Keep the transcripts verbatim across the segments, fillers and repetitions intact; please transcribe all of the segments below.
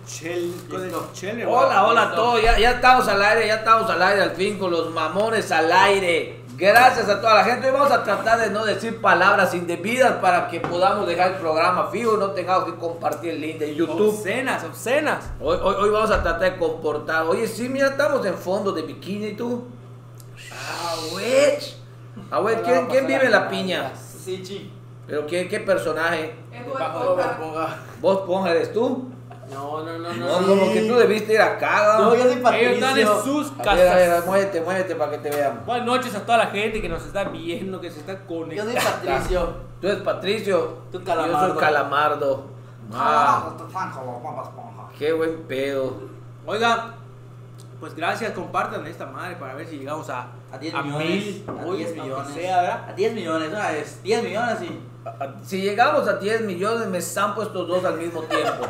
Chel, con el Chel, Hola, hola a todos, ya, ya estamos al aire, ya estamos al aire al fin con los mamones al aire. Gracias a toda la gente. Hoy vamos a tratar de no decir palabras indebidas para que podamos dejar el programa fijo y no tengamos que compartir el link de YouTube. Obscenas, obscenas. Hoy, hoy, hoy vamos a tratar de comportar. Oye, sí, mira, estamos en fondo de bikini, tú. Ah, wey. A ver, ¿quién, ¿quién vive en la piña? Sí, chi. ¿Pero qué, qué personaje? Bajo de Esponja. ¿Vos Esponja eres tú? No, no, no, No, no. como que tú debiste ir acá. No, yo soy Ellos están en Patricio. sus A ver, a ver, casas. muévete, muévete para que te vean. Buenas noches a toda la gente que nos está viendo, que se está Yo soy conectando. Patricio. Tú eres Patricio. Tú Yo Calamardo. soy Calamardo. Ah, Ah, qué buen pedo. Oiga, pues gracias, compartan esta madre para ver si llegamos a, A diez a millones. mil. A Uy, diez aunque millones. sea, ¿verdad? A diez millones, una vez. diez millones, sí. A- a- Si llegamos a diez millones, me zampo estos dos al mismo tiempo.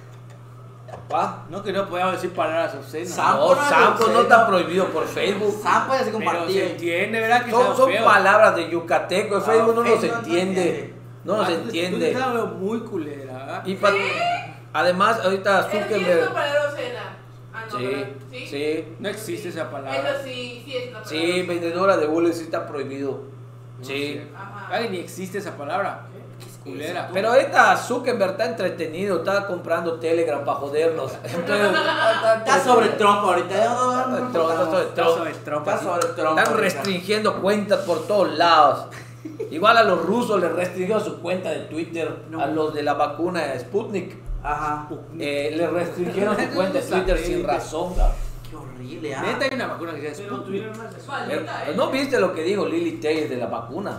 ¿Va? No que no podamos decir palabras obscenas. Sampo No, no es zampo no obsceno. está prohibido por Facebook. Sampo ya se Pero se compartió. entiende, ¿verdad? Que Son, sea son feo. palabras de yucateco. El Ah, Facebook no nos Facebook no entiende. entiende. No nos Ah, tú- entiende. Tú estás muy culera, ¿verdad? Y pa- además, ahorita ¿Es cierto Zuckerberg. palabra obscena? Ah, no, Sí, ¿verdad? ¿Sí? sí. No existe esa palabra. Eso sí, sí es una palabra. Sí, vendedora de bules sí está prohibido. No Sí. sé. Ajá. Ay, ni existe esa palabra. Culera. Pero ahorita Zuckerberg está entretenido, está comprando Telegram para jodernos. Entonces, Está sobre Trump ahorita. Está sobre Trump, está sobre Está Trump. sobre Trump, Está así. sobre Trump. Están ahorita. restringiendo cuentas por todos lados. Igual a los rusos les restringieron su cuenta de Twitter, No. a los de la vacuna Sputnik. Ajá. Eh, les restringieron su cuenta de Twitter sin razón. Qué horrible, ah. Neta hay una vacuna que se llama Pero Sputnik. tuvieron más de eso. Maldita, Pero, ¿eh? ¿no viste lo que dijo Lili Telles de la vacuna?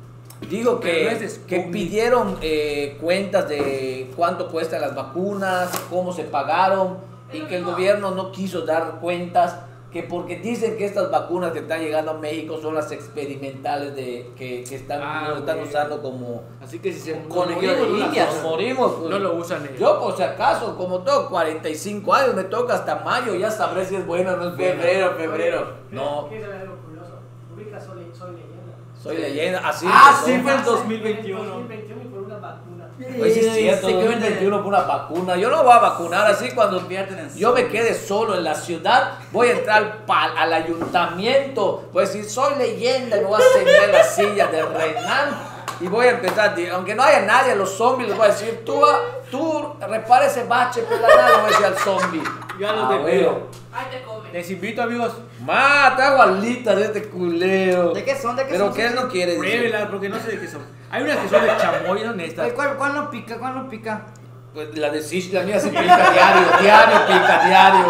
Digo Pero no es que, de que Sputnik. pidieron eh, cuentas de cuánto cuestan las vacunas, cómo se pagaron y que el gobierno no quiso dar cuentas, que porque dicen que estas vacunas que están llegando a México son las experimentales de, que, que están, Ah, nos están güey. usando como Así que si se Conejillo de morimos, no la indias. nos hacemos. morimos. Pues. No lo usan ellos. Yo por si acaso, como tengo cuarenta y cinco años, me toca hasta mayo, ya sabré si es buena o no es buena. Febrero, febrero. No, ¿Quieres saber algo curioso? Ubica Soy, soy Leyenda. soy leyenda, así Ah, empezó. sí, fue el En dos mil veintiuno. dos mil veintiuno y por una vacuna. Pues sí es cierto, Se dos mil veintiuno por una vacuna. Yo no voy a vacunar así cuando Convierten en yo me zombies. quede solo en la ciudad. Voy a entrar al, pal- al ayuntamiento. Voy a decir, soy leyenda. Y me voy a sentar en la silla de Renan. Y voy a empezar, di- aunque no haya nadie, a los zombies les voy a decir, tú, va- tú repara ese bache, pelada, le voy a decir al zombie. Ya los Ah, de bueno. pedo. Ay, te come. Les invito, amigos, Ma, te hago alitas de este culero. ¿De qué son? ¿De qué Pero son? que él no quiere decir. pruébelas porque no sé de qué son. Hay unas que son de chamoy, son estas. Ay, ¿Cuál, ¿Cuál no pica? ¿Cuál no pica? Pues la de Sish, la mía sí pica diario, diario pica, diario.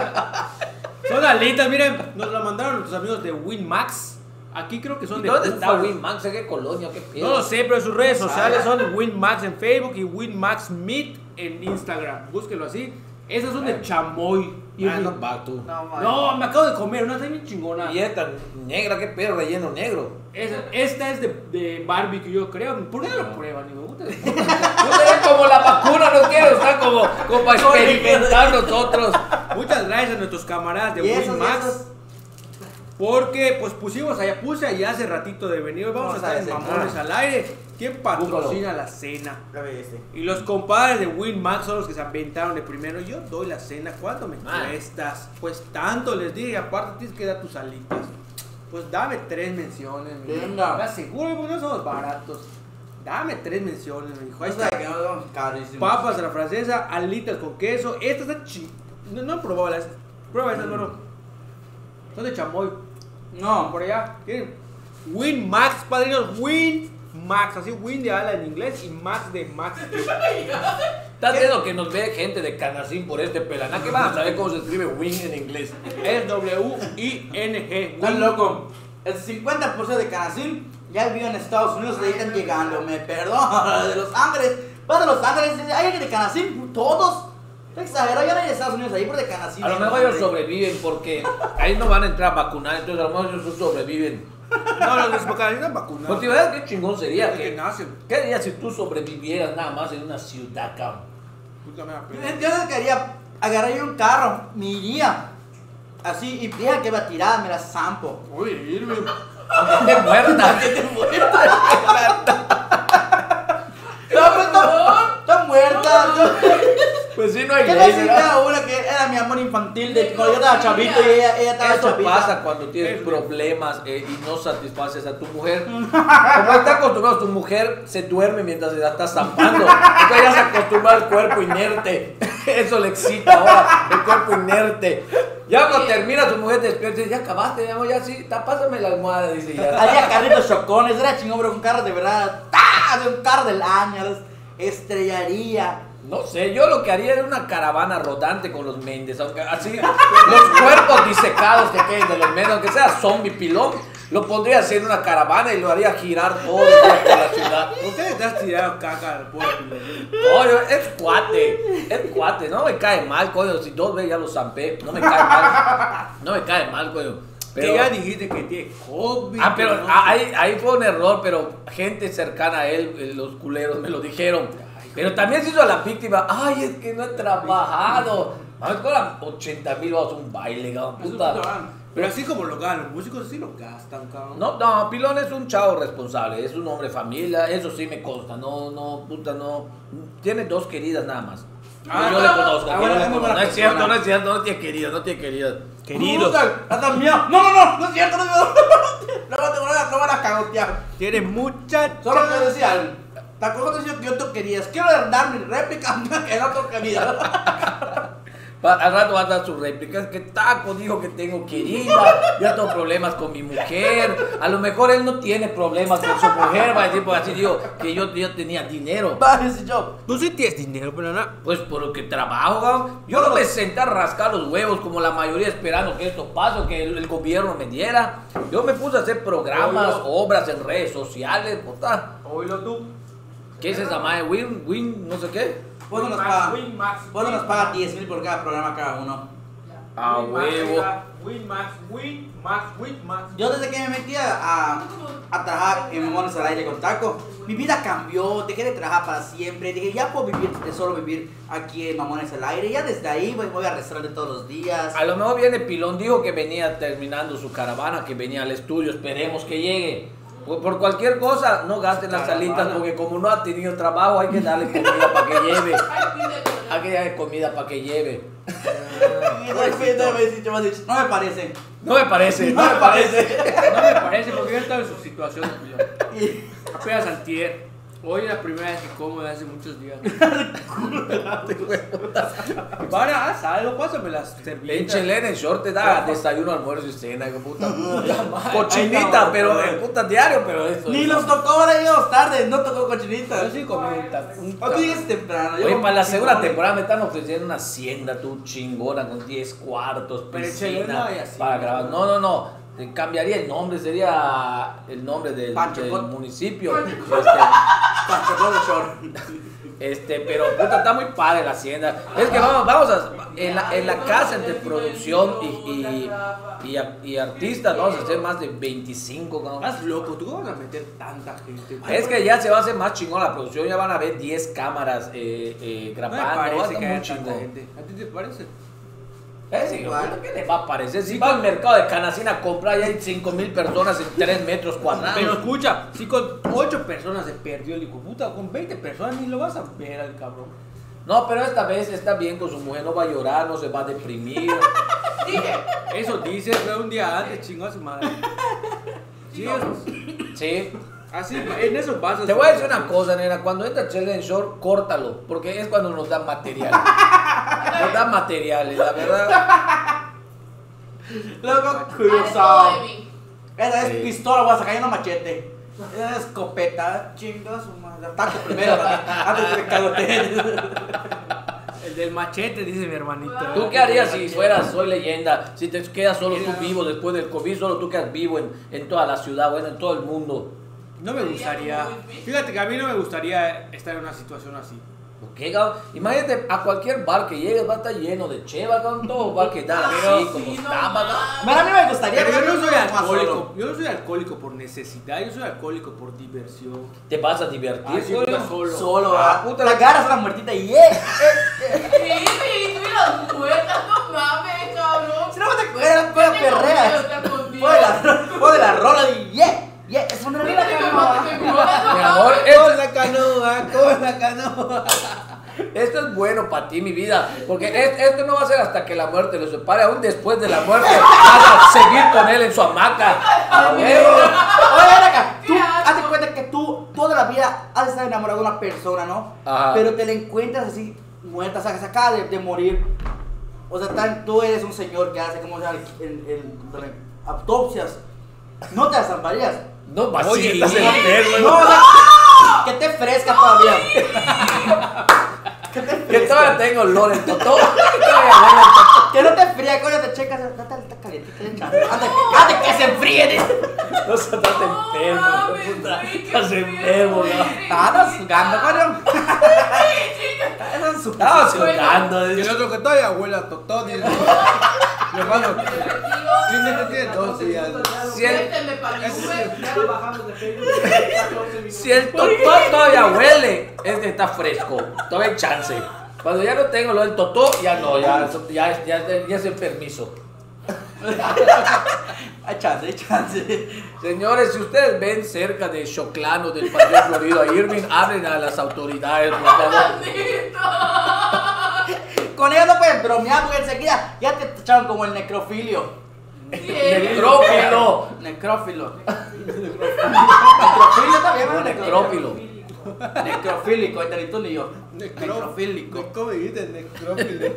Son alitas, miren, nos la mandaron nuestros amigos de WinMax. Aquí creo que son de ¿Dónde está búfalo. Winmax? ¿En qué colonia? ¿Qué pedo? No lo sé, pero sus redes No sociales sabe. son WinMax en Facebook y WinMax Meet en Instagram. Búsquelo así. Esas son de chamoy. Y Ah, Win- no, va tú. No, man. No, me acabo de comer, una está bien chingona. Y esta negra, qué pedo, relleno negro. Esta, esta es de, de barbecue, yo creo. ¿Por qué no lo prueban? Ni me gusta. No será como la vacuna, no quiero estar como, como para experimentar nosotros. Muchas gracias a nuestros camaradas de ¿Y esos, y WinMax. esos? Porque pues pusimos allá, puse allá hace ratito de venir. Hoy vamos, Vamos a a estar en cenar. Mamones al aire. ¿Quién patrocina la cena? Ya ve este. Y los compadres de WinMax son los que se aventaron de primero. Yo doy la cena. ¿Cuánto me Ah. cuestas? Pues tanto les dije. Y aparte tienes que dar tus alitas. Pues dame tres menciones. mi hijo. Venga. ¿Estás seguro? Pues no somos baratos. Dame tres menciones, mi hijo. Ahí O sea, está. que no son carísimos. Papas a la francesa, alitas con queso. Estas están chi... No, no he probado las. Prueba estas, hermano. Son de chamoy. No, Por allá. ¿Quieren? WinMax, padrinos. WinMax. Así Win de ala en inglés y Max de Max. Estás viendo que nos ve gente de Canacín por este pelaná. Que van a saber cómo se escribe win en inglés. Es W I N G. estás loco. El cincuenta por ciento de Canacín ya vivió en Estados Unidos y ahí están llegando. Me perdón. De Los Ángeles. Vas de Los Ángeles. Hay alguien de Canacín. Todos. Está exagerado. Ya no hay de Estados Unidos ahí por de Canacín. A lo mejor ellos sobreviven porque ahí no van a entrar a vacunar. Entonces a lo mejor ellos sobreviven. No, los desbocados están vacunados. Porque ¿verdad qué chingón sería? Desde que Que, nacen. ¿Qué harías si tú sobrevivieras nada más en una ciudad, cabrón? Puta me da Yo pena. yo no quería agarrar yo un carro, me iría así y deja que va tirada, me la zampo. Uy, Irving. Aunque esté muerta. Que te muerta. No, pero está, está muerta. Pues sí, no hay ¿Qué ley, tal si ¿verdad? era una que era mi amor infantil de cuando yo estaba chavito y ella, ella estaba Eso chavita? pasa cuando tienes problemas eh, y no satisfaces a tu mujer. Como está acostumbrado, tu mujer se duerme mientras se la está zampando. Entonces ya se acostumbra al cuerpo inerte. Eso le excita ahora, el cuerpo inerte. Ya cuando termina tu mujer te despierta y dice, ya acabaste, mi amor, ya sí, ta- pásame la almohada, dice ya. Había carritos chocones, era chingón, pero con carros de verdad. ¡Ah! De un carro del año, estrellaría. No sé, yo lo que haría era una caravana rodante con los Méndez, aunque así los cuerpos disecados que queden de los Méndez, aunque sea zombie pilón, lo pondría así en una caravana y lo haría girar todo el día por la ciudad. ¿Por qué le estás tirando caca al pueblo? No, yo- es cuate, es cuate, no me cae mal, coño, si dos veces ya lo zampé, no me cae mal, no me cae mal, coño. Que Pero, ya dijiste que tiene COVID. ah, pero no ah, sé. ahí, ahí fue un error, pero gente cercana a él, eh, los culeros me lo dijeron. Pero también se hizo la víctima, ay, es que no he trabajado. Vamos con ochenta mil vamos a un baile, cabrón, Es un puta. puto van. Pero así como lo ganan, los músicos sí lo gastan, cabrón. No, no, Pilón es un chavo responsable, es un hombre de familia, eso sí me consta, no, no, puta, no. Tiene dos queridas nada más. Ah, yo le conozco, ah, yo bueno, le es muy conozco. buena No es cierto, persona. no es cierto, no tiene queridas, no tiene queridas. Queridos. Puta, hasta mía. No, no, no, no es cierto, no es cierto. No, no, no, no van a cagotear. Tiene mucha. Solo que decía, ¿te acuerdas que yo te querías? Quiero dar mi réplica, que no toque vida. Va- Al rato va a dar su réplica, es que Taco dijo que tengo querida, ya tengo problemas con mi mujer, a lo mejor él no tiene problemas con su mujer, va a decir, pues así digo, que yo, yo tenía dinero. Va a decir yo. Tú sí tienes dinero, pero no. Pues por lo que trabajo, cabrón. Yo no me senté a rascar los huevos como la mayoría esperando que esto pase, que el, el gobierno me diera. Yo me puse a hacer programas, Oilo. obras en redes sociales, puta. Oílo tú. ¿Qué es esa madre? Win, win, no sé qué. ¿Cuándo nos paga? ¿Cuándo nos paga diez mil por cada programa cada uno? A huevo. Winmax, Winmax, Winmax. Yo desde que me metí a, a trabajar en Mamones al Aire con Taco, mi vida cambió, dejé de trabajar para siempre, dije ya puedo vivir, de solo vivir aquí en Mamones al Aire, ya desde ahí pues, voy a restaurante todos los días. A lo mejor viene Pilón, dijo que venía terminando su caravana, que venía al estudio, esperemos que llegue. Por, por cualquier cosa, no gasten las Caravana. salitas, porque como no ha tenido trabajo, hay que darle comida para que lleve. Ay, pide con- Hay que darle comida para que lleve. Y después me he dicho, me has dicho, no me parece. No me parece, no me parece. No me parece porque yo estaba en su situación. Tío. Y- Apenas antier. Hoy es la primera vez que como de hace muchos días. Para, haz algo, pásame las En servilletas. Chelena, en short te da desayuno, almuerzo y cena, que puta. Ay, Cochinita, no, pero no. eh, puta diario, pero eso. Ni los tocó, ahora llegamos tarde, no tocó cochinita. Yo sí comí un taco. un O taco. tú llegas temprano. yo Oye, como para la cinco segunda horas. temporada me están ofreciendo una hacienda, tú chingona, con diez cuartos, Pero en Chelena piscina, hay así, para ¿no? grabar. No, no, no. eh, Cambiaría el nombre, sería el nombre del, Pancho del Cot. municipio. Este, Pancho Cot de short. este, pero puta, está muy padre la hacienda. Es que vamos, vamos a. En la, en la casa entre producción y, y, y, a- y artistas, vamos a hacer más de veinticinco, ¿no? Estás loco, ¿tú cómo vas a meter tanta gente? Es que ya se va a hacer más chingón la producción, ya van a ver diez cámaras eh, eh, no me grabando, va a parece estar que muy haya tanta chingón. gente. ¿A ti te parece? Eh, sí, Igual. ¿qué le va a parecer? Si va al mercado de Canacín a comprar y hay cinco mil personas en tres metros cuadrados. Pero escucha, si con ocho personas se perdió el hijo puta, con veinte personas ni lo vas a ver al cabrón. No, pero esta vez está bien con su mujer, no va a llorar, no se va a deprimir. Dije, Eso dice, fue un día antes, chingó a su madre. Sí, eso- Sí. así, en eso basas. Te voy a decir una cosa, nena, cuando entra Chele en short, córtalo, porque es cuando nos dan material. Nos dan materiales, la verdad. Loco, I curioso. saw Amy. Esa es Sí. pistola, voy a sacar una machete. Esa es escopeta, chinga su madre. Ataque primero, antes de que cagoteen. El del machete, dice mi hermanito. ¿Tú qué harías si fueras Soy Leyenda? Si te quedas solo tú vivo después del COVID, solo tú quedas vivo en, en toda la ciudad, bueno, en todo el mundo. No me gustaría. Fíjate que a mí no me gustaría estar en una situación así. ¿Por qué, cabrón? Imagínate a cualquier bar que llegues va a estar lleno de cheva, cabrón. Todo va a quedar Pero- así, como Sí, no estaba, cabrón. mames. Mira, a mí me gustaría. Pero yo no soy más solo. alcohólico. Yo no soy alcohólico por necesidad, yo soy alcohólico por diversión. Te vas a divertir, Ah, sí, solo. puta, solo. Solo, Ah, ah, puta, te agarras a la muertita y yeah. Sí, sí, tú y las muertas, no mames, cabrón. Si no te acuerdas, pues Yo tengo perreas. miedo de estar contigo. Pone la, pone la rola y yeah, yeah. Eso no Yo era la tengo canoa. miedo de que me muera, no Mi amor, mames. esto- Con la canoa, con la canoa. Esta esto es bueno para ti, mi vida, porque es- esto no va a ser hasta que la muerte lo separe, aún después de la muerte vas a seguir con él en su hamaca. A Oye, huevo. ven acá, tú Qué asco. hazte cuenta que tú toda la vida has estado enamorado de una persona, ¿no? Ajá. Pero te la encuentras así muerta, o sea, que se acaba de, de morir. O sea, tan- tú eres un señor que hace como o sea, el, el- el- autopsias. No te asamparías. No, Oye, vacío, estás sí. enfermo. No, o sea, que te fresca todavía. Que te Que fresca. todavía tengo olor en totó. Que todavía huele el totó. Que no te fría, coño, te checas. Está, está caliente, está ande, ande, que se enfríe. No se estás enfermo, mames, puta. güey, qué Estás frío. enfermo, ¿no? Estás sudando, coño. Eso es su Estaba sudando. Y el otro que todavía huele a totó, dice. Le mando. Tiene tiene dos días. Si el, Cuénteme para el Uber. Ya lo bajamos de Facebook de catorce minutos. si el totó todavía huele, es que está fresco. Todavía hay chance. Cuando ya no tengo lo del totó, ya no, ya, ya, ya, ya es el permiso. Hay chance, hay chance. Señores, si ustedes ven cerca de Choclano, del Paseo Florido a Irving, hablen a las autoridades, por favor. Con ellos no pueden bromear porque enseguida ya te echaron como el necrofilio. Necrófilo. Necrófilo. Necrofilio también, No, ¿no? necrófilo. Necrofílico, entre tú y yo. Necro- Necrofílico. ¿Cómo dijiste? Necrófilo.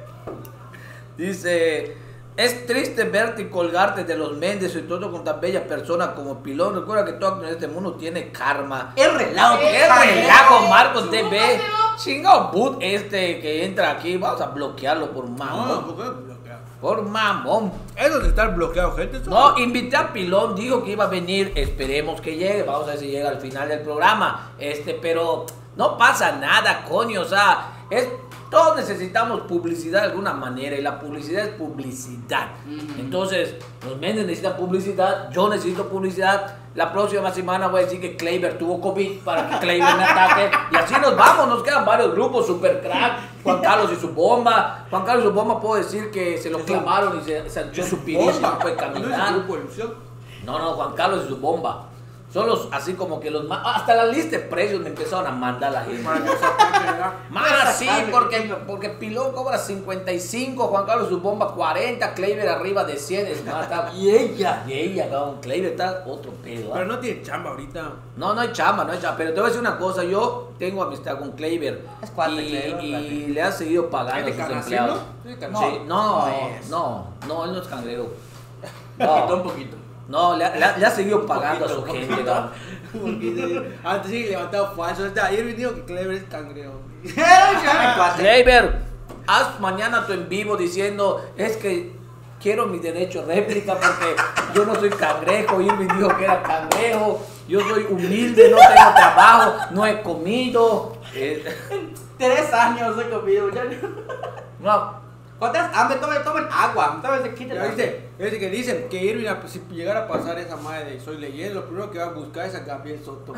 Dice, es triste verte y colgarte de los mendes y todo con tan bella persona como Pilón. Recuerda que todo en este mundo tiene karma. Es relajo. ¿Qué relajo, Marcos T V? Chingado boot este que entra aquí. Vamos a bloquearlo por No, mamón. ¿por qué bloquear? Por mamón. Eso de estar bloqueado, gente. eso- No, invité a Pilón, dijo que iba a venir, esperemos que llegue, vamos a ver si llega al final del programa, este, pero no pasa nada, coño, o sea, es, todos necesitamos publicidad de alguna manera y la publicidad es publicidad. Ujú. Entonces, los mendes necesitan publicidad, yo necesito publicidad, la próxima semana voy a decir que Kleiber tuvo COVID para que Kleiber me ataque y así nos vamos, nos quedan varios grupos, Super Crack, Juan Carlos y su bomba, Juan Carlos y su bomba puedo decir que se lo clamaron y se, se echó su pirillo y no puede ¿No es caminar. el grupo de ilusión? No, no, Juan Carlos y su bomba. Son los, así como que los más. Hasta la lista de precios me empezaron a mandar la gente. Para que se aplique, ¿verdad? Más sí, porque, porque Pilón cobra cincuenta y cinco, Juan Carlos y su bomba cuarenta, Kleiber arriba de cien. Es más, está- Y ella. y ella, cabrón, Kleiber está otro pedo. ¿ah? Pero no tiene chamba ahorita. No, no hay chamba, no hay chamba. Pero te voy a decir una cosa, yo tengo amistad con Kleiber. Es cuate, y, Kleiber, y cuate. le ha seguido pagando ¿Es a de sus Canacín, empleados. no? ¿Es de No, Sí, no, no es. no, no, él no es cangrejo. Poquito, un No, poquito. no, le, ha- le ha- le ha seguido pagando a su poquito, gente, cabrón. Porque antes sí levantado falso. Ayer me dijo que Clever es cangrejo. Cuate. Kleiber, haz mañana tu en vivo diciendo, es que quiero mi derecho a réplica porque yo no soy cangrejo, Irving dijo que era cangrejo, yo soy humilde, no tengo trabajo, no he comido. Eh, Tres años he comido. Ya. no, ¿Cuántas hambre? Tomen, tomen agua. Tal vez se quite Ya la viste, es que dicen que Irving, a- si llegara a pasar esa madre de Soy Leyenda, lo primero que va a buscar es a Gabriel Soto.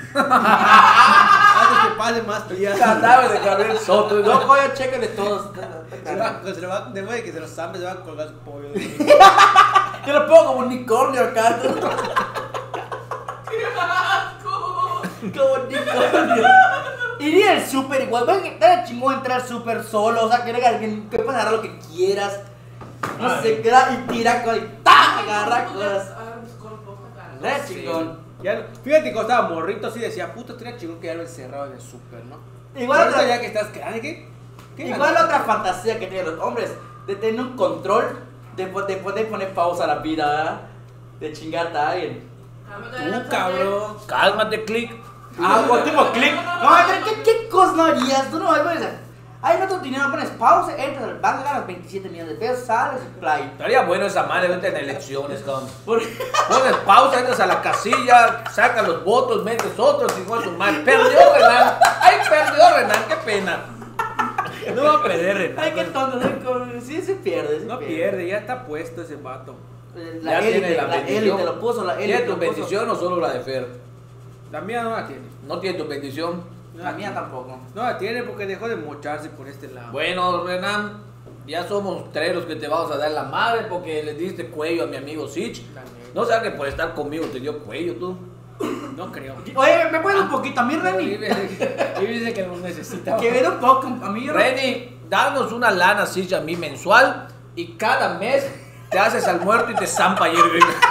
Antes que pase más días. cadáver de Gabriel Soto. No, ¿no? coño, cheque de todos. Se va, se le va, después de que se los zambe, se va a colgar su pollo. Yo lo pongo como unicornio acá. ¡Qué asco! Como unicornio. Iría al súper igual. Ven, está chingón entrar al súper solo. O sea, que alguien que puedes agarrar lo que quieras. No sé, queda y tira con y ¡tá! Agarra cosas. Re chingón. Ya, no- fíjate que cuando estaba morrito así decía, puta, estaría chingón quedarme encerrado en el súper, ¿no? Igual Ahorita otra- ya que estás grande, ¿qué? ¿Qué Igual ganas? otra fantasía que tienen los hombres, de tener un control, de, po- de poder poner pausa a la vida, ¿verdad? De chingarte a alguien. Tú, cabrón. Cálmate, click. Ah, último clic. No, pero ¿qué, ¿qué cosas no harías? Tú no vas a decir, ay, no tu dinero, pones pausa, entras al banco, ganas veintisiete millones de pesos, sales y play. Estaría bueno esa madre ahorita en elecciones, cabrón. Por- Pones pausa, entras a la casilla, sacas los votos, metes otros y fue su madre. Perdió Renan. Ay, perdió Renan, qué pena. No va a perder, Renan. Ay, qué tonto, ¿no? Sí, se pierde, se No pierde, ya está puesto ese vato. La Ya tiene élite, la la bendición. élite lo puso, la élite ¿Tiene lo tu puso. bendición o solo la de Fer? La mía no la tiene. No tiene tu bendición. La mía tampoco. No la tiene porque dejó de mocharse por este lado. Bueno, Renan, ya somos tres los que te vamos a dar la madre porque le diste cuello a mi amigo Sich. La neta. No sabes que por estar conmigo te dio cuello tú. No creo. Oye, ¿me puedes un poquito a mí, Y Reni? dice que lo necesita. Que me un poco a mí, Reni. Reni, danos una lana así a mí mensual y cada mes te haces al muerto y te zampa ayer.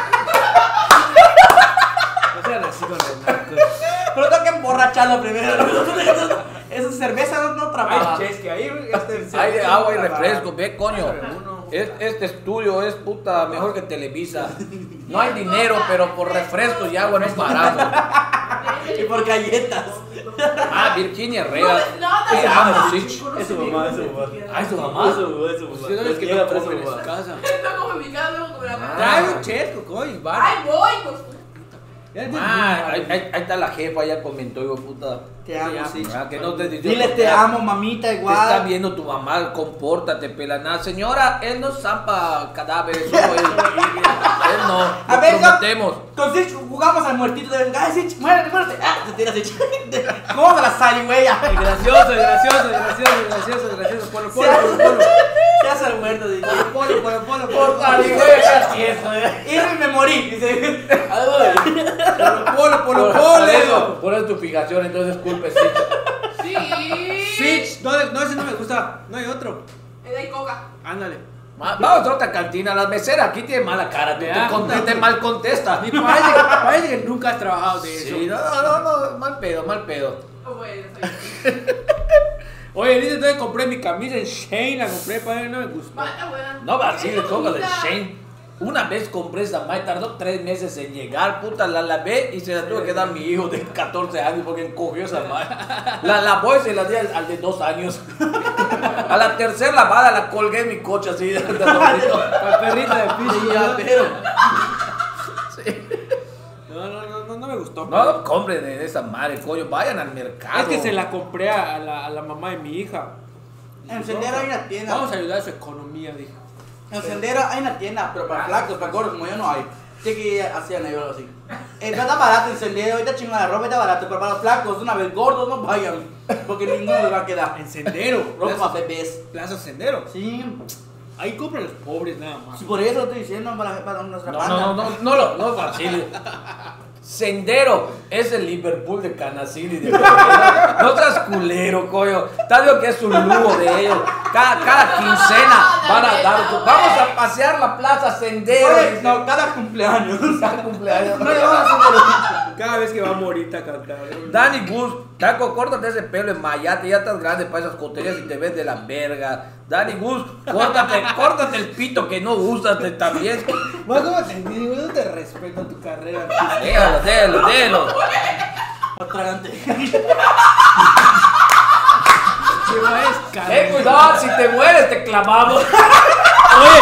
No sean así con Renan. Pero tengo que emborracharlo primero. Esa cerveza no, no trabaja. Ay, chesque, ahí este, Hay de agua y trabaja. refresco, ve coño. Uno. Es- Este estudio es puta mejor que Televisa. No hay dinero, pero por refrescos y agua no paramos. Y por galletas. Ah, Virginia Herrera. No es nada. Te amo, sí. Es su mamá, es su mamá. Ah, es tu mamá. Es su es su mamá. Usted no es que Llega no preso, comen en su mamá. casa. No como en mi casa, luego como la Ah. Trae un chesco, coño, va. Ay, voy, pues. Ah, ahí, ahí- ahí está la jefa, ya comentó, hijo puta. Te amo, sí. Ah, que no te Dile te amo, mamita, Te está igual. viendo tu mamá, compórtate, pelana. Señora, él no zampa cadáveres, solo él. Él no. A Lo ver, prometemos. Con Sich jugamos al muertito de ay, Sich, muérete, muérete. Ah, se tira Sich. ¿Cómo se la sale, güey? Es gracioso, es gracioso, es gracioso, es gracioso, es gracioso. Polo, Se polo, polo, polo. hace- se hace el muerto, dice. Polo, polo, polo, Por polo. favor, güey, así es, güey. Y me morí, dice. Ay, güey. Polo, polo, Por, por polo. eso, por eso tu fijación, entonces culpe, sí. Sí. Switch, no, no, ese no me gusta, no hay otro. Es de coca. Ándale. Ma- Vamos a otra cantina, las meseras aquí tienen mala cara, tú te, Ya. conte- te mal contesta. Y parece, parece que nunca has trabajado de eso. Sí, no, no, no, no, mal pedo, mal pedo. Oh, bueno, soy. Oye, dice, entonces compré mi camisa en Shane, la compré para él, no me gustó. Va, está buena. No, va así Es de coca de bonita. Shane. Una vez compré esa madre, tardó tres meses en llegar, puta, la lavé y se la tuve que dar a mi hijo de catorce años porque encogió esa madre. La lavó y se la di al, al de dos años. A la tercera lavada la colgué en mi coche así. de- de dormito. Para perrito de piso. Sí, ya, pero. No, no, no, no, no me gustó. No, compren de esa madre, coño, vayan al mercado. Es que se la compré a la, a la mamá de mi hija. En Sendero hay una tienda. Vamos a ayudar a su economía, dije. En Sendero hay una tienda, pero para flacos, para gordos, como yo no hay. Tiene que ir hacia ellos algo así. Está está barato en Sendero, ahorita chingada la ropa está barato, pero para los flacos, una vez gordos, no vayan. Porque ninguno les va a quedar. En Sendero. Ropa Plaza, para bebés. Plaza Sendero. Sí, Ahí compran los pobres nada más. sí, por eso lo estoy diciendo para, para nuestra No, banda. no, no, no, no, lo- no, Basilio. Sendero es el Liverpool de Canacini. De no seas culero, coño. Está bien que es un lujo de ellos. Cada, cada quincena van a dar. Vamos a pasear la plaza Sendero. Oye, dice. no, cada cumpleaños. Cada cumpleaños. No le vamos a hacer Cada vez que va a morir a cantar. Dani Gus, Taco, córtate ese pelo en mayate, ya estás grande para esas coterías y te ves de la verga. Dani Gus, córtate, córtate el pito que no usas te- también. Más como te digo, no te respeto tu carrera artística. Déjalo, déjalo, déjalo. Atragante. Te va a escalar. Eh, cuidado, si te mueres te clavamos. Oye,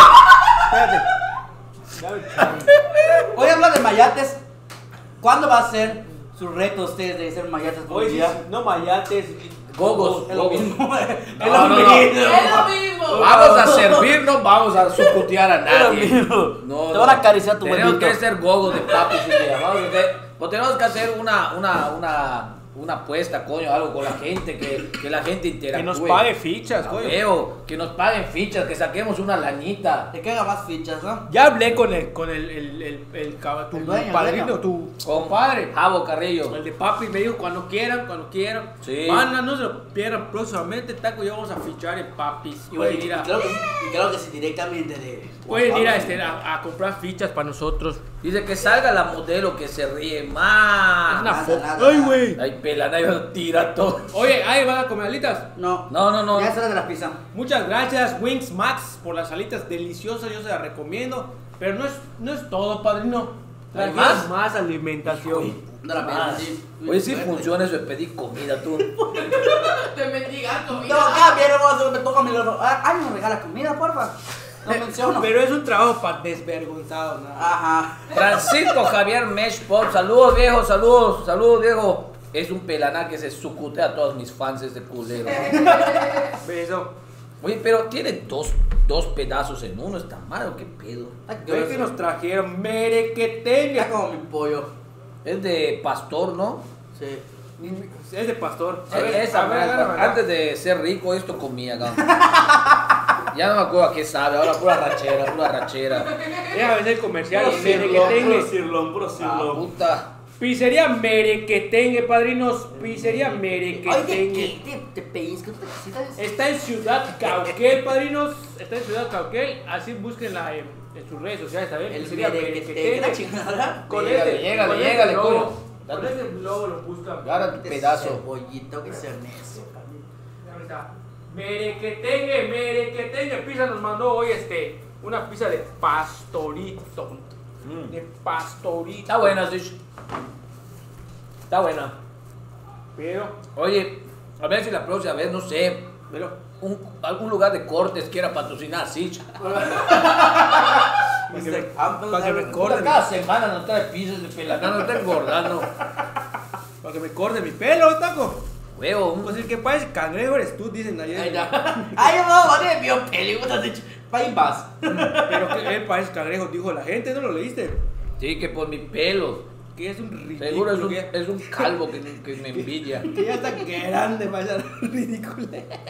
espérate. Hoy habla de mayates. ¿Cuándo va a ser su reto ustedes de ser mayates por un Oye, día? no mayates. Gogos, Es lo gogos. mismo. Es No, lo no, no. mismo. Es lo mismo. Vamos a servirnos, vamos a sucutear a nadie. No, Te van a acariciar tu Tenemos huevito. que ser gogos de papi un día. Vamos a hacer- pues tenemos que hacer una, una, una, una apuesta, coño, algo con la gente, que, que la gente interactúe. Que nos pague fichas, A coño. huevo, que nos paguen fichas, que saquemos una lanita. Te que haga más fichas, ¿no? Ya hablé con el, con el, el, el, el, cab- tu El dueño, el padrino, dueño. tu Con compadre. Javo Carrillo. El de papi me dijo cuando quieran, cuando quieran. Sí. Van, no se lo pierdan próximamente, Taco y yo vamos a fichar en papis. Y Oye, pueden ir a, y creo que, y creo que sí, directamente de. pueden ir a, este, a, a comprar fichas para nosotros. Dice que salga la modelo que se ríe más. Es una nada, foto. nada, Ay, nada. güey. Ay, pelana, yo tira todo. Oye, ahí van a comer alitas. No. No, no, no. Ya es hora de la pizza. Muchas gracias, Wings Max, por las alitas deliciosas. Yo se las recomiendo. Pero no es, no es todo, padrino. ¿Hay Trajimos más? más alimentación. De la Ah, pizza, sí. Oye, sí funciona eso de pedir comida, tú. Te mendigas No, comida. ya viene, vamos a hacer, me toca a mi lado. Ah, Ay, me regala comida, porfa. No menciono. Pero es un trabajo para desvergonzado, nada. Ajá. Francisco Javier Mesh Pop, saludos viejo, saludos, saludos viejo. Es un pelaná que se sucutea a todos mis fans este culero. Beso. Oye, pero tiene dos, dos pedazos en uno, está mal o qué pedo. Ay, qué Ve que nos beso. trajeron merequetengue. Ya como mi pollo. Es de pastor, ¿no? Sí. Es de pastor. A Es- ver, esa a ver, madre, agárrame. antes de ser rico esto comía, cabrón. Ya no me acuerdo a qué sabe, ahora pura rachera, pura rachera. Déjame ver el comercial. Puro cirlón, puro Merequetengue. cirlón, puro Ah, cirlón. puta. Pizzería Merequetengue, padrinos. Pizzería Oye, Merequetengue. ¿qué? ¿Te, te pellizcas? ¿Te cositas? Está en Ciudad Cauquel, padrinos. Está en Ciudad Cauquel. Así búsquenla en, en sus redes sociales también. El Pizzería Merequetengue, la Merequetengue. chingada. Con Llégale, este, llégale, con llégale, este coño. logo. Con Con este ese logo lo buscan. Agarra tu pedazo. Pollito que se necio. Ahí está. Merequetengue, Merequetengue. Pizza nos mandó hoy este una pizza de pastorito. Mm. De pastorito. Está buena, sí. Está buena. Pero, Oye, a ver si la próxima vez, no sé, pero. un, algún lugar de cortes quiera patrocinar, sí. Para que me, para que me corte, Cada semana nos trae pizzas de pelacán, no está engordando. para que me corte mi pelo, taco. Huevo, un- Pues el que parece cangrejo eres tú, dicen Ay, ayer. ya. Ay, no, vale, vio películas de Paibas. Pero que él parece cangrejo, dijo la gente, ¿no lo leíste? sí, que por mi pelo. Que es un ridículo. Seguro es un, que, es un calvo que, que me envidia. que ya está grande para ser ridículo.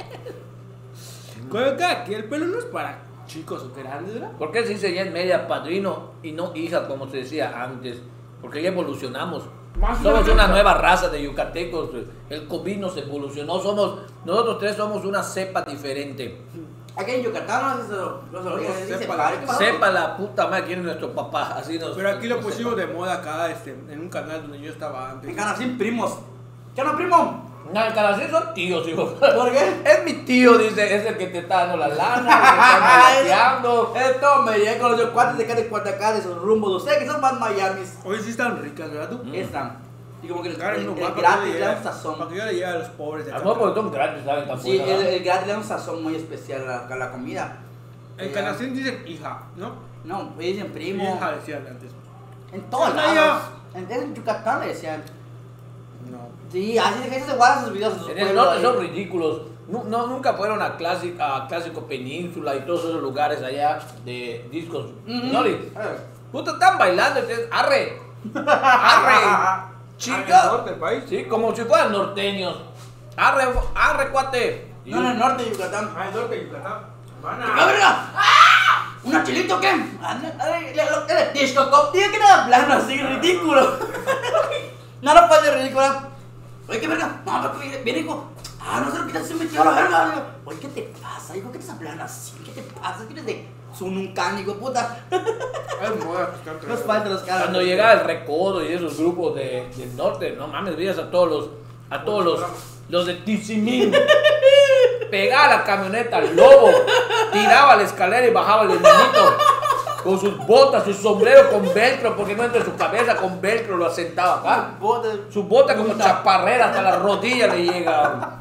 Coño, acá, que el pelo no es para chicos o grandes, ¿verdad? ¿Por qué se dice ya en media padrino y no hija, como se decía antes? Porque ya evolucionamos. Más Somos una una neta. nueva raza de yucatecos. El COVID nos evolucionó. Somos, nosotros tres somos una cepa diferente. Aquí en Yucatán no sé si lo- no se lo dice, dice Sepa padre, la- ¿qué pasó? Sepa la puta madre quién es nuestro papá. Así nos, Pero aquí lo nos pusimos sepa. de moda acá, este, en un canal donde yo estaba antes. En Canacín, primos. ¿Qué no, primo? No, el Canacín son tíos, hijo. ¿Por qué? Es mi tío, dice, es el que te está dando la lana, el que está malateando. Esto me llegué con los cuates de acá de Cuatacá, de sus rumbos. Ustedes que son más Miamis. Hoy sí están ricas, ¿verdad tú? Mm. Están. Y como que el, Claro, el, no, el para que yo gratis le le da un llegue- Para sazón. que yo le llegue a los pobres de Ah, acá. no, porque son grandes, ¿saben? Tan Sí, buenas, el, ¿no? el gratis le da un sazón muy especial a la, a la comida. En Eh, Canacín dicen hija, ¿no? No, me dicen primo. Hija decían antes. En todos Hija, lados. En, en Yucatán le decían. No. Sí, así de que se guardan sus videos en sus En el pueblos norte ahí. son ridículos. No, no, nunca fueron a Clásico, a Clásico Península y todos esos lugares allá de discos. Ujú. ¿No, Li? Eh. Puta, están bailando. Entonces, arre. Arre. Al Chica. norte del país. Sí, como si fueran norteños. Arre, arre, cuate. Y No, en el norte de Yucatán. Al norte de Yucatán. Van ¡Ah, a. verga! ¿Una chilito o qué? Anda, a ver, le- lo- le- disco cop, tiene que dar plano así, ridículo. No lo puede ser ridículo. Oye, ¿qué verga? No, pero viene, viene hijo. Ah, no sé lo que te se metió a la verga. Digo, oye, ¿qué te pasa? Hijo, ¿qué te hablando así? ¿Qué te pasa? ¿Qué eres de Sununcán, hijo, puta? Es moda que están Nos trayendo. faltan los caras. Cuando llegaba el Recodo y esos grupos de, del norte, no mames, veías a todos los, a todos los, los de Tizimín. Pegaba la camioneta al lobo, tiraba la escalera y bajaba el enanito. Con sus botas, su sombrero con velcro, porque no entra en su cabeza, con velcro lo asentaba acá. Bote. Su bota como chaparrera hasta la rodilla le llega.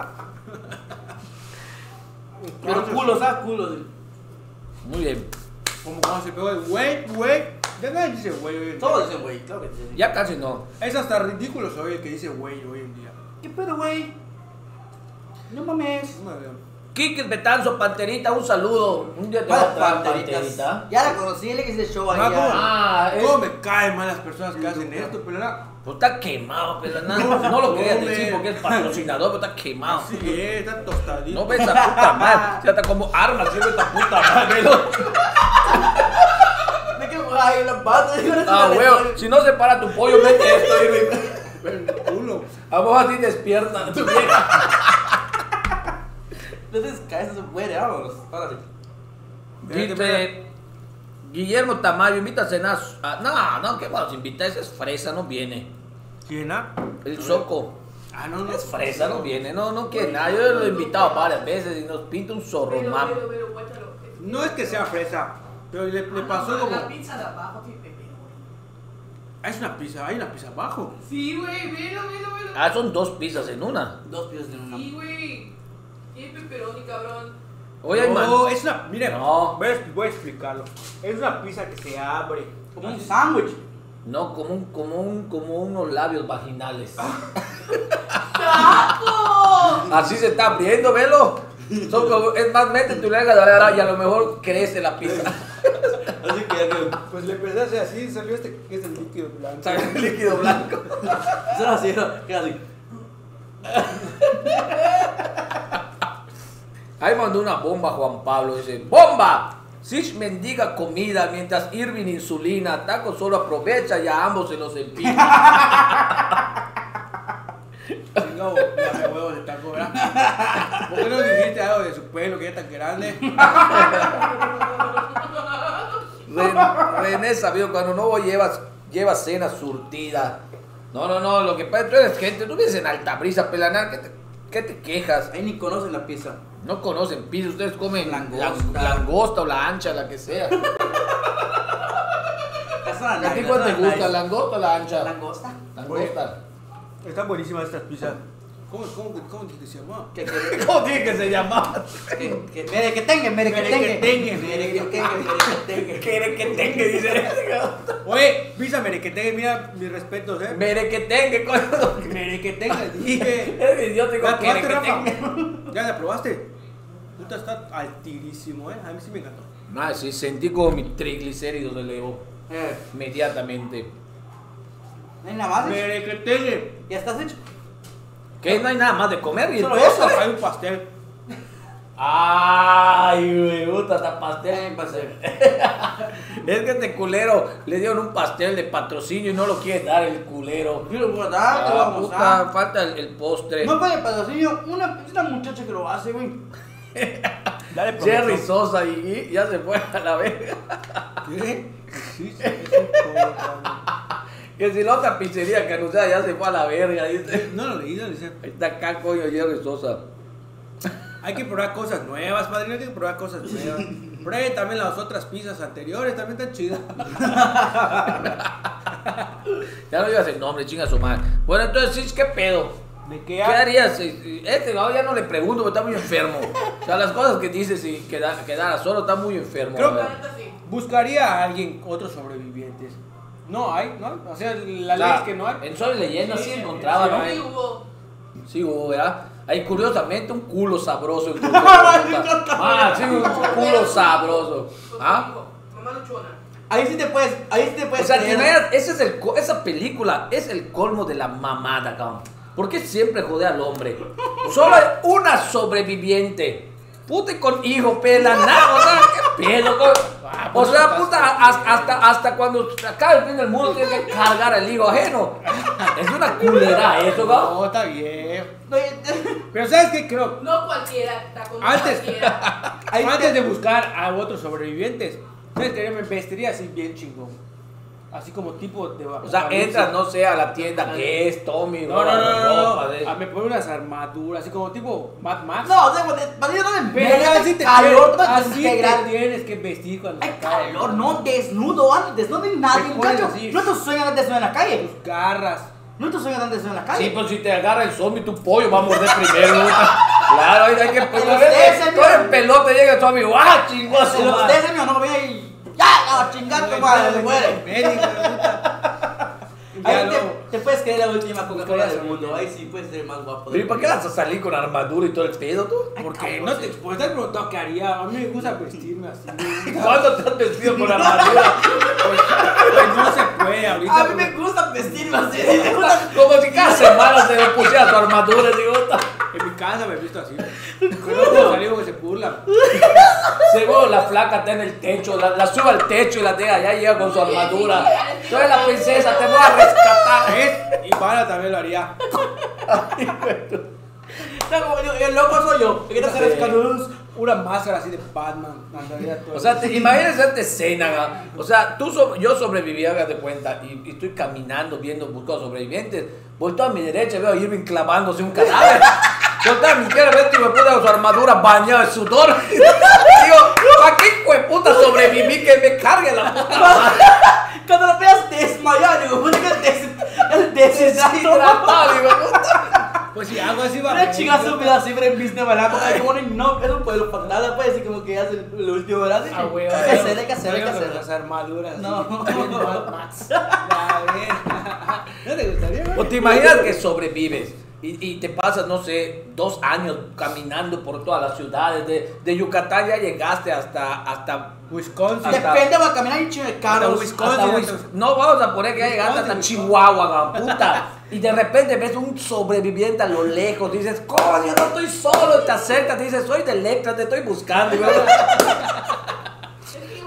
Pero culo, ¿sabes? Culo. Muy bien. Como cuando se pegó el güey, güey. Ya nadie dice güey hoy en día. Todos dicen, güey, claro que sí. Ya casi no. Es hasta ridículo soy el que dice güey hoy en día. ¿Qué pedo, güey? No mames. No me veo. Kikis Betanzo, Panterita, un saludo. Un día te voy a ¿Cuáles traer panteritas? Panterita. Ya la conocí, le que hice show ahí. Ah, ya. ¿cómo? Ah, es... ¿Cómo me caen mal las personas que hacen esto? Pero era. Pues está quemado, pero no, no lo querías Hombre. decir porque es patrocinador, pero está quemado. Así es, está tostadito. No ves esa puta madre, ya está como arma, sirve esta puta madre. velo. ¿De qué ay, la pata? Ah, weón, si no se para tu pollo, mete esto y Pero en el culo. a vos así despierta tu vieja. Entonces, cabeza se muere, vámonos. Órale. Dice Guillermo Tamayo, invita a cenar. a- no, no, ¿qué vamos a invitar? Ese es fresa, no viene. ¿Quién ah? El Soco. Ah, no, no. Es fresa, no viene, no, no quiere nada. Yo lo he invitado varias veces y nos pinta un zorro, Pero, mam. pero, pero, cuéntalo. No es que sea fresa. Pero le, le pasó como. La pizza de abajo tiene pepino. Ah, es una pizza, hay una pizza abajo. Sí, güey, velo, velo, velo. Ah, son dos pizzas en una. Dos piezas en una. Sí, güey. Tiene pepperoni, cabrón. Oye, no, man. es una. Mire, No. voy, a, voy a explicarlo. Es una pizza que se abre. Como un sándwich. No, como, un, como, un, como unos labios vaginales. ¡Taco! Así se está abriendo, velo. Son como- es más, mete tu lengua y a lo mejor crece la pizza. Así que ya Pues le empecé a hacer así, salió este que es el líquido blanco. Sale un líquido blanco. Eso era así, ¿no? Queda así. Ahí mandó una bomba Juan Pablo. Dice, ¡bomba! Sich mendiga comida mientras Irving insulina. Taco solo aprovecha y a ambos se los empina. Chingado, dame huevos de taco, ¿verdad? ¿Por qué no dijiste algo de su pelo que ya está grande? Ren- René sabido cuando no voy llevas, llevas cena surtida. No, no, no, lo que pasa es que tú eres gente, tú vives en Altabrisa, Pelanar, ¿qué te, qué te quejas? Ahí ni conocen la pizza. No conocen pizza, ustedes comen Langosta. langosta, langosta o la ancha, la que sea. Esa es la ¿A ti nice, cuál te esa es la gusta, nice. langosta o la ancha? ¿Langosta? Langosta. Están buenísimas estas pizzas. ¿Cómo, cómo, cómo dijiste que se llamaba? Que, que, ¿Cómo dije que se llamaba? que, que, mere que tenga, mere que tenga. Mere que tenga. Mere que tenga, mere que tenga. Quiere que tenga, dice. Oye, pizza merequetengue, mira mis respetos, eh. Mere que tenga, coño. Merequetengue, dije. Eres idiótico, ¿Ya quiere probaste, que Rafa? tenga. ¿Ya la probaste? Puta, está altísimo, eh. A mí sí me encantó. Ah, sí, sentí como mi triglicéridos se elevó Eh, inmediatamente. no hay nada más. ¿eh? Merequetengue. Ya estás hecho. ¿Qué? No hay nada más de comer. Y Solo el- eso. Hay un pastel. Ay, me gusta esta pastel. Eh, pastel. Es que este culero le dieron un pastel de patrocinio y no lo quiere dar el culero. Yo lo voy a dar, te Ah, vamos puta, a. falta el, el postre. No para el patrocinio, una, una muchacha que lo hace, güey. Dale, Jerry Sosa y, y ya se fue a la verga. ¿Qué? Sí, sí, es un poco, Que si la otra pizzería que anunciaba ya se fue a la verga. Dice. No lo leí, no lo leí. Ahí está acá, coño, Jerry Sosa. Hay que probar cosas nuevas, padrino, hay que probar cosas nuevas. Pruebe también las otras pizzas anteriores, también están chidas. Ya no digas el nombre, chinga su madre. Bueno, entonces, sí, ¿qué pedo? ¿De qué ¿Qué harías? si- Este no, ya no le pregunto, porque está muy enfermo. O sea, las cosas que dices si queda- quedara solo, está muy enfermo. Creo a La ver. neta sí. Buscaría a alguien, otros sobrevivientes. No hay, ¿no? O sea, la O ley sea, es que no hay. En Sol y Leyenda sí, Sí, encontraba, sí, ¿no? hay. Sí hubo. Sí, hubo, ¿verdad? Hay curiosamente un culo sabroso. el truco de la puta. Ah, sí, un culo sabroso. ¿Ah? Mamá luchona. Ahí sí te puedes, ahí sí te O puedes. sea, te creer. imaginas, ese es el, co- esa película es el colmo de la mamada, cabrón. ¿Por qué siempre jode al hombre? Solo hay una sobreviviente. Puta y con hijo, pela, nada, o sea, qué pedo, co- O sea, puta, has- hasta, hasta cuando acaba el fin del mundo tienes que cargar al hijo ajeno. Es una culera eso, cabrón. No, está bien. Oye, Pero ¿sabes qué creo? No cualquiera, taco, no Antes. cualquiera. ahí Antes te- de buscar a otros sobrevivientes, ¿sabes qué? Me vestiría así bien chingón. Así como tipo de O sea, entras, no sé, a la tienda que es Tommy, No, no, no, no, ropa no. de- Ah, me pone unas armaduras, así como tipo Mad Max. No, o sea, cuando para no me Pero metes así te, calor, tú así tienes que te gran- tienes que vestir cuando Hay te cae. calor, no desnudo antes, desnudo de nadie, Te pones muchacho. así. No te sueños antes de en la calle. Tus garras. No te sueños antes de en la calle. Sí, pues si te agarra el zombie, tu pollo va a morder primero. ¿no? Claro, hay, hay que. Pues, Pero a ver, ustedes, todo señor. el pelote llega el zombie, ¡guau! Chingó a su Se los madre. ustedes, señor, no me vengan y. ¡Ya! ¡A chingar tu madre! ¡Se muere! Médico, puta. Ahí Ya te, no. te puedes creer la última Coca-Cola Buscarías del mundo. a Ahí sí puedes ser el más guapo. Pero ¿y para qué vas a salir con armadura y todo el pedo tú? Porque no te pues te has preguntado qué haría. A mí me gusta vestirme así. ¿Cuándo te has vestido con armadura? Pues no se puede ahorita. A mí porque me gusta vestirme así. Me gusta- Como si cada semana se le pusiera tu armadura, digo, puta. En mi casa me he visto así. Conozco amigos que se burlan. Seguro la flaca está en el techo, la, la sube al techo y la deja allá llega con su armadura. Tú eres la princesa, te voy a rescatar. ¿Ves? Y Para también lo haría. No, como yo- el loco soy yo. ¿Qué te Sí. haces canudos? Una máscara así de Batman. Andaría todo. O sea, te, imagínense esta escena, ¿ga? O sea, tú so- yo sobreviví, hágate cuenta, y, y estoy caminando, viendo, buscando sobrevivientes. Volteo a mi derecha, veo a Irving clavándose un cadáver. Volteo a mi izquierda, veo a este hijueputa con su armadura bañada de sudor. Digo, ¿para qué hijueputa sobreviví que me cargue la puta madre? Cuando lo veas desmayado, digo, puta que des, el deshidrato. Hidratado, digo, puta. Pues si hago así va. Una chica súbida siempre en business, ¿verdad? Porque como no, es un pueblo para nada, pues así como que hace el último, ¿verdad? Ah, güey. Hay que hacer, hay que hacer, hay que hacer. Las armaduras. No. así, bien Mad Max. A ver. ¿No te gustaría, güey? ¿O te imaginas que sobrevives? Y, y te pasas, no sé, dos años caminando por todas las ciudades. De, de Yucatán ya llegaste hasta, hasta Wisconsin. Hasta- Depende, va a caminar en chingo de carros. Hasta Wisconsin. Hasta Wis- no vamos a poner que ya llegaste hasta Chihuahua, gran puta. Y de repente ves un sobreviviente a lo lejos, dices, coño, no estoy solo, y te acercas, dices, soy de Electra, te estoy buscando. Y luego-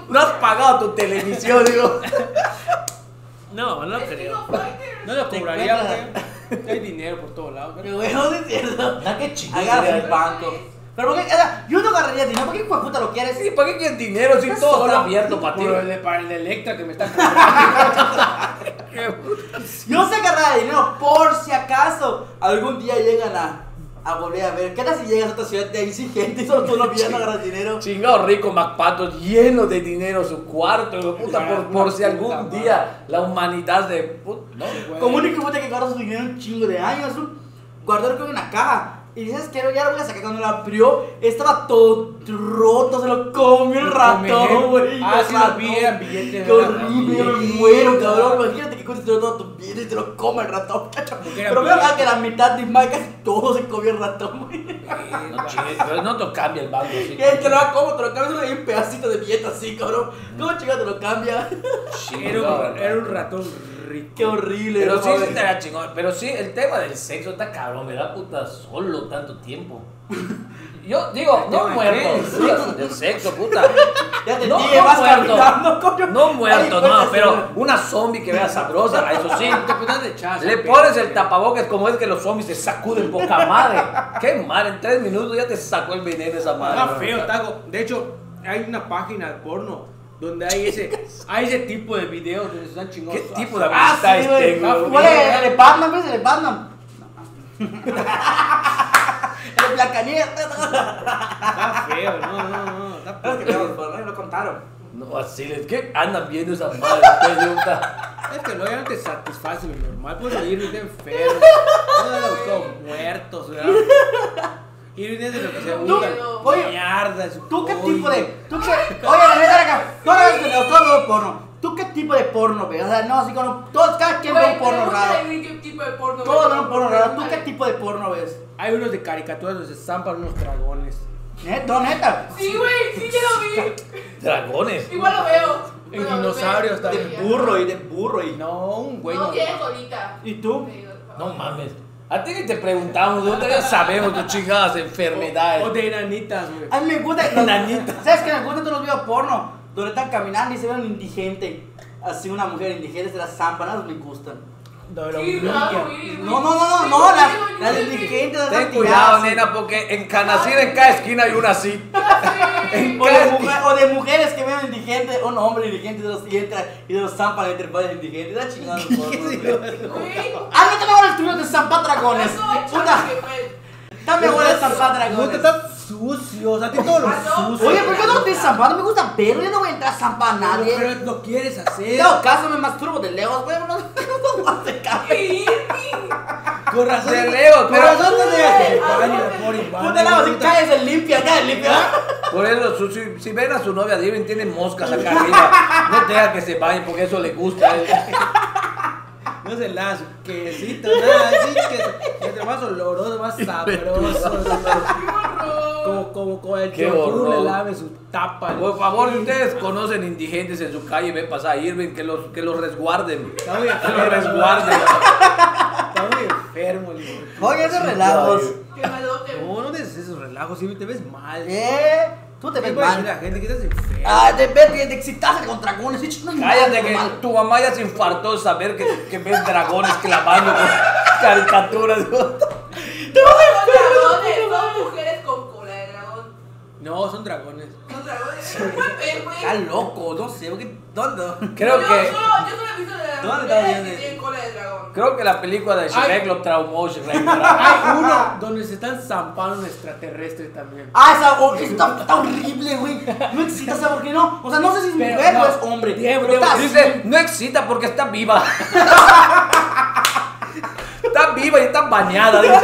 no has pagado tu televisión, digo. No, no Es que creo. no fighter. No lo Te cobraría encuentras- porque hay dinero por todos lados. Pero güey, no es cierto. Ah, qué chingón Agarras sería. el banco. Pero porque, o sea, yo no agarraría dinero, ¿por qué hijo de puta lo quieres? Sí, ¿para qué quieres dinero si Estás todo solo. está abierto para ti? Por el de, para el de Electra que me está cobrando. Yo sé agarrar dinero por si acaso algún día llegan a, a volver a ver. ¿Qué tal si llegas a otra ciudad y hay sí gente y solo tú no viendo agarras dinero? Chingado rico MacPato lleno de dinero su cuarto, hijo de puta, por, por si algún día la humanidad de put- ¿no? Como único puta que guarda su dinero un chingo de años, ¿no? Guardó el en una caja. Y dices que ya lo voy a sacar. Cuando lo abrió, estaba todo roto, se lo comió el ratón, güey. Ah, el sí lo ratón. vi, eran billetes. Qué horrible, yo me muero, cabrón. Imagínate que cuentes todo tu vida y te lo come el ratón. Porque era Pero veo billete. que la mitad de Mike casi todo se comió el ratón, güey. No chingues, pero no te cambia el banco así. ¿Qué? ¿Te lo va como? Te lo cambias y un pedacito de billete así, cabrón. ¿Cómo chingado te lo cambia? Era un, era un ratón rico. Qué horrible. Pero ¿no, sí, sí güey? estaría chingón. Pero sí, el tema del sexo está cabrón, ¿verdad, puta? Solo tanto tiempo. Yo digo, no ¿Tema de muerto, qué? puta, del sexo, puta. Ya te No, dije, no vas muerto. caminando, coño. No muerto, Ahí no, puedes pero hacer- una zombie que vea sabrosa, eso sí. Te puedes de chaza. Le pones el tapabocas como es que los zombies se sacuden poca madre. Qué mal, en tres minutos ya te sacó el veneno esa madre. Está feo, Tago. De hecho, hay una página de porno donde hay ese, hay ese tipo de videos donde se están chingosos. ¿Qué tipo de Ah, amistad sí, güey. tengo? ¿Cuál es? ¿El de Batman, ves? ¿El de Batman? El de Blancanieves. Está feo, no, no, no. Está Es que feo. no, no lo contaron. No, así les. ¿Qué andan viendo esa madre? Ustedes, puta? Es que luego ya no te satisface lo normal. Puedes ir y te enfermo. Todos los como muertos, ¿verdad? Ir desde lo que se Tú, busca. oye, Mierda, su ¿Tú qué pollo. tipo de.? ¿Tú qué? Oye, la neta, acá. Todos los que nos todos vemos porno. ¿Tú qué tipo de porno ves? O sea, no, así como. Todos, cada quien ve Güey, un porno pregúntale raro. a mí qué tipo de porno Todos ves. ven un porno raro. ¿Tú qué Pregúntale. tipo de porno ves? Hay unos de caricaturas donde se zampan unos dragones. Neta, no, neta. Sí, güey, sí, ya lo vi. Dragones. Igual lo veo. En Bueno, dinosaurios lo veo. también. De burro y de burro y. No, un güey. No No, tiene colita. ¿Y tú? No mames. A ti que te preguntamos, ¿dónde ya sabemos tus chingadas enfermedades? O de enanitas, güey. A mí me gusta. Nanita. ¿Sabes qué? Me gustan todos los videos porno donde están caminando y se ve un indigente. Así una mujer indigente, se las zampanas me gustan. No, lo Sí, humilla. raro, güey. No, no, no, no, no, las, las indigentes, las Ten tiradas, cuidado, sí. nena, porque en Canacín en cada esquina hay una así. En O cada de, esquina. mujer- o de mujeres que ven indigentes, un hombre indigente de los y entra y de los zampan entre varios indigentes. Da chingado los pornos, güey. Güey. Ah, no te mejor el tuyo de zampar dragones. Eso, chaval, Puta, que fue. está mejor el zampar No dragones. te tan sucios, a ti todo lo Ah, no. sucio. Oye, ¿por qué no lo estoy zampando? Me gusta verlo, yo no voy a entrar a zampar a nadie. Pero lo quieres En hacer. todo caso, me masturbo de lejos, güey. No, no, no voy a hacer caso. Con razón. De lejos, Con pero- razón te digas que Ah, baño no. por igual. Puta lado, si caes en limpia, caes en limpia. Por eso, su- si, si ven a su novia, Diven tiene moscas acá arriba. No deja que se bañen porque eso le gusta. a él. No se la su quesito, nada, así que entre más oloroso, más sabroso. Como, como, como el Qué yogur horror. le lave su tapa. Por favor, si ustedes conocen indigentes en su calle, ven pasar a Irving, que los, que los resguarden. Está muy Que los enfermo. resguarden. Está muy enfermo el hijo. Oye, esos relajos. Qué malote. No, no des esos relajos, si te ves mal. Eh, tú te ¿Qué ves va a decir la mal. gente que estás enfermo? Ah, de ver, de excitarse con dragones. sí, no es Cállate mal, que mal. tu mamá ya se infartó de saber que, que ves dragones clavando con caricaturas. Son dragones, son mujeres con cola de dragón. No, son dragones. Son dragones. Eh, güey. Está loco, no sé, porque- ¿dónde? Creo yo que, Solo, yo solo he visto de las ¿Dónde está mujeres viendo? que tienen cola de dragón. creo que la película de Shrek Ay. lo traumó Shrek. ¿verdad? Hay uno donde se están zampando un extraterrestre también. Ah, esa, oh, eso está, está horrible, güey. No excita, ¿sabes por qué no? O sea, no sé si es Pero mujer no. o es hombre. Diego, pero Diego, está así. Dice, no excita porque está viva. Está viva y está bañada. Dice.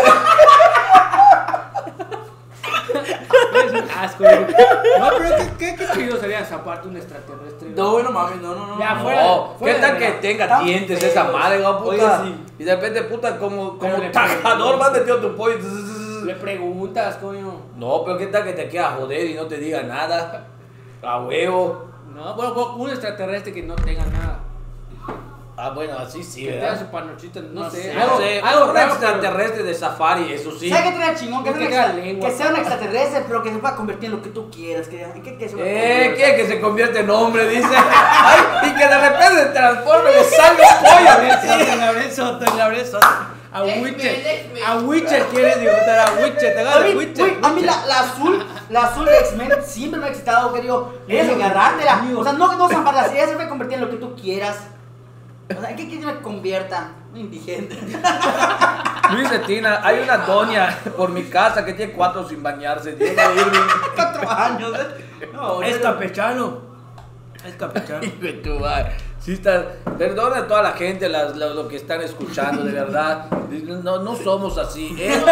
Es un asco. Diego. No, pero qué, qué, qué chido sería zamparte un extraterrestre. No, bueno, mami, no, no, no. Ya, no. fuera. No, ¿qué tal que relajo. tenga Están dientes feos. esa madre, güey, puta? Oye, sí. Y de repente, puta, como, Pero como le tajador pregunto. va metido tu pollo. Le preguntas, coño. No, pero ¿qué tal que te queda joder y no te diga nada? A huevo. No, bueno, bueno, un extraterrestre que no tenga nada. Ah, bueno, así sí, Que tenga ¿verdad? su panochita, no, No sé. sé. No Algo, sé, algo un raro, pero- extraterrestre de safari, eso sí. ¿Sabes qué tenía chingón? Que, No sea un tenga extra- lengua. que sea un extraterrestre, pero que se pueda convertir en lo que tú quieras. Que, ¿en qué, qué se va a Eh, convertir? ¿qué? Que se convierte en hombre, dice. Ay, y que de repente se transforme y le salga un pollo. En Gabriel Soto, en Gabriel Soto. A X-Men, Witcher. X-Men. A Witcher quieres dibujar a Witcher. Te A agarras mí, de Witcher. güey, a mí la, la azul, la azul de X-Men siempre me ha excitado, que digo, es agarrártela. O sea, no, no zamparla así, ella se puede convertir en lo que tú quieras. O sea, ¿en qué quieres que me convierta? Un indigente. Luis Cetina, hay una doña por mi casa que tiene cuatro sin bañarse. Llega a ir. Cuatro años, ¿eh? No, Es no, campechano. Es campechano. Hijo de tu madre. Sí está, perdona a toda la gente, las- lo, lo que están escuchando, de verdad. No, no somos así. Es-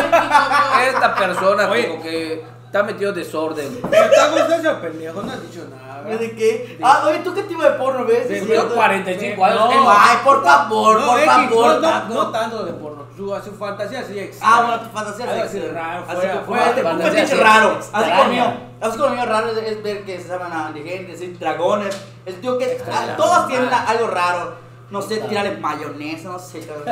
esta persona Oye. como que está metido en desorden. Pero está Constancio pendejo, no has dicho nada. ¿De qué? Ah, oye, ¿tú qué tipo de porno ves? De- Es Yo cierto. cuarenta y cinco años. No. tengo- Ay, por favor, No, por X, favor. no, no, Taco. no tanto de porno. Su, su fantasía sí existe. Ah, bueno, tu fantasía Algo es así raro, Así fuera- que fue, fuera este, de un fantasía, fetiche sí, raro. Así extraña. como mío. Así como mío raro es, es ver que se llaman a indigentes, así, dragones. El tío que Extraña. ah, todos tienen una- algo raro. No sé, tirarle mayonesa, no sé. cabrón.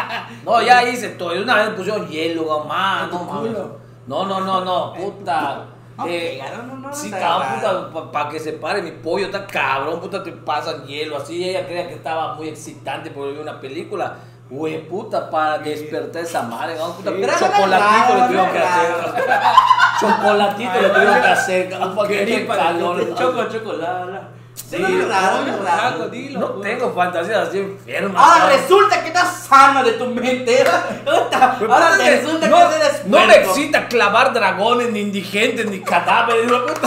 No, ya hice todo. Una vez me pusieron hielo, mamá. En tu No, mames. culo. no, no, no, no, puta. No, Eh, pega, no, no, no, sí, está cabrón, raro. puta, para que se pare mi pollo, está cabrón, puta, te pasan hielo, así, ella creía que estaba muy excitante porque vi una película, güey, puta, para despertar esa madre, ¿no? Puta, Sí. Pero eso no es chocolatito le raro, tuvieron no que es hacer, raro. chocolatito le tuvieron que hacer, cabrón, para que ¿Qué? quede calor. Choco, chocolate. Sí, No es raro, no Coño, es raro. Taco, dilo. no pues. tengo fantasías así enfermas. Ahora cabrón. resulta que estás sano de tu mente. Puta, Pero Ahora puta, te resulta no, que eres no me puerco. excita clavar dragones, ni indigentes, ni cadáveres, hijo de puta.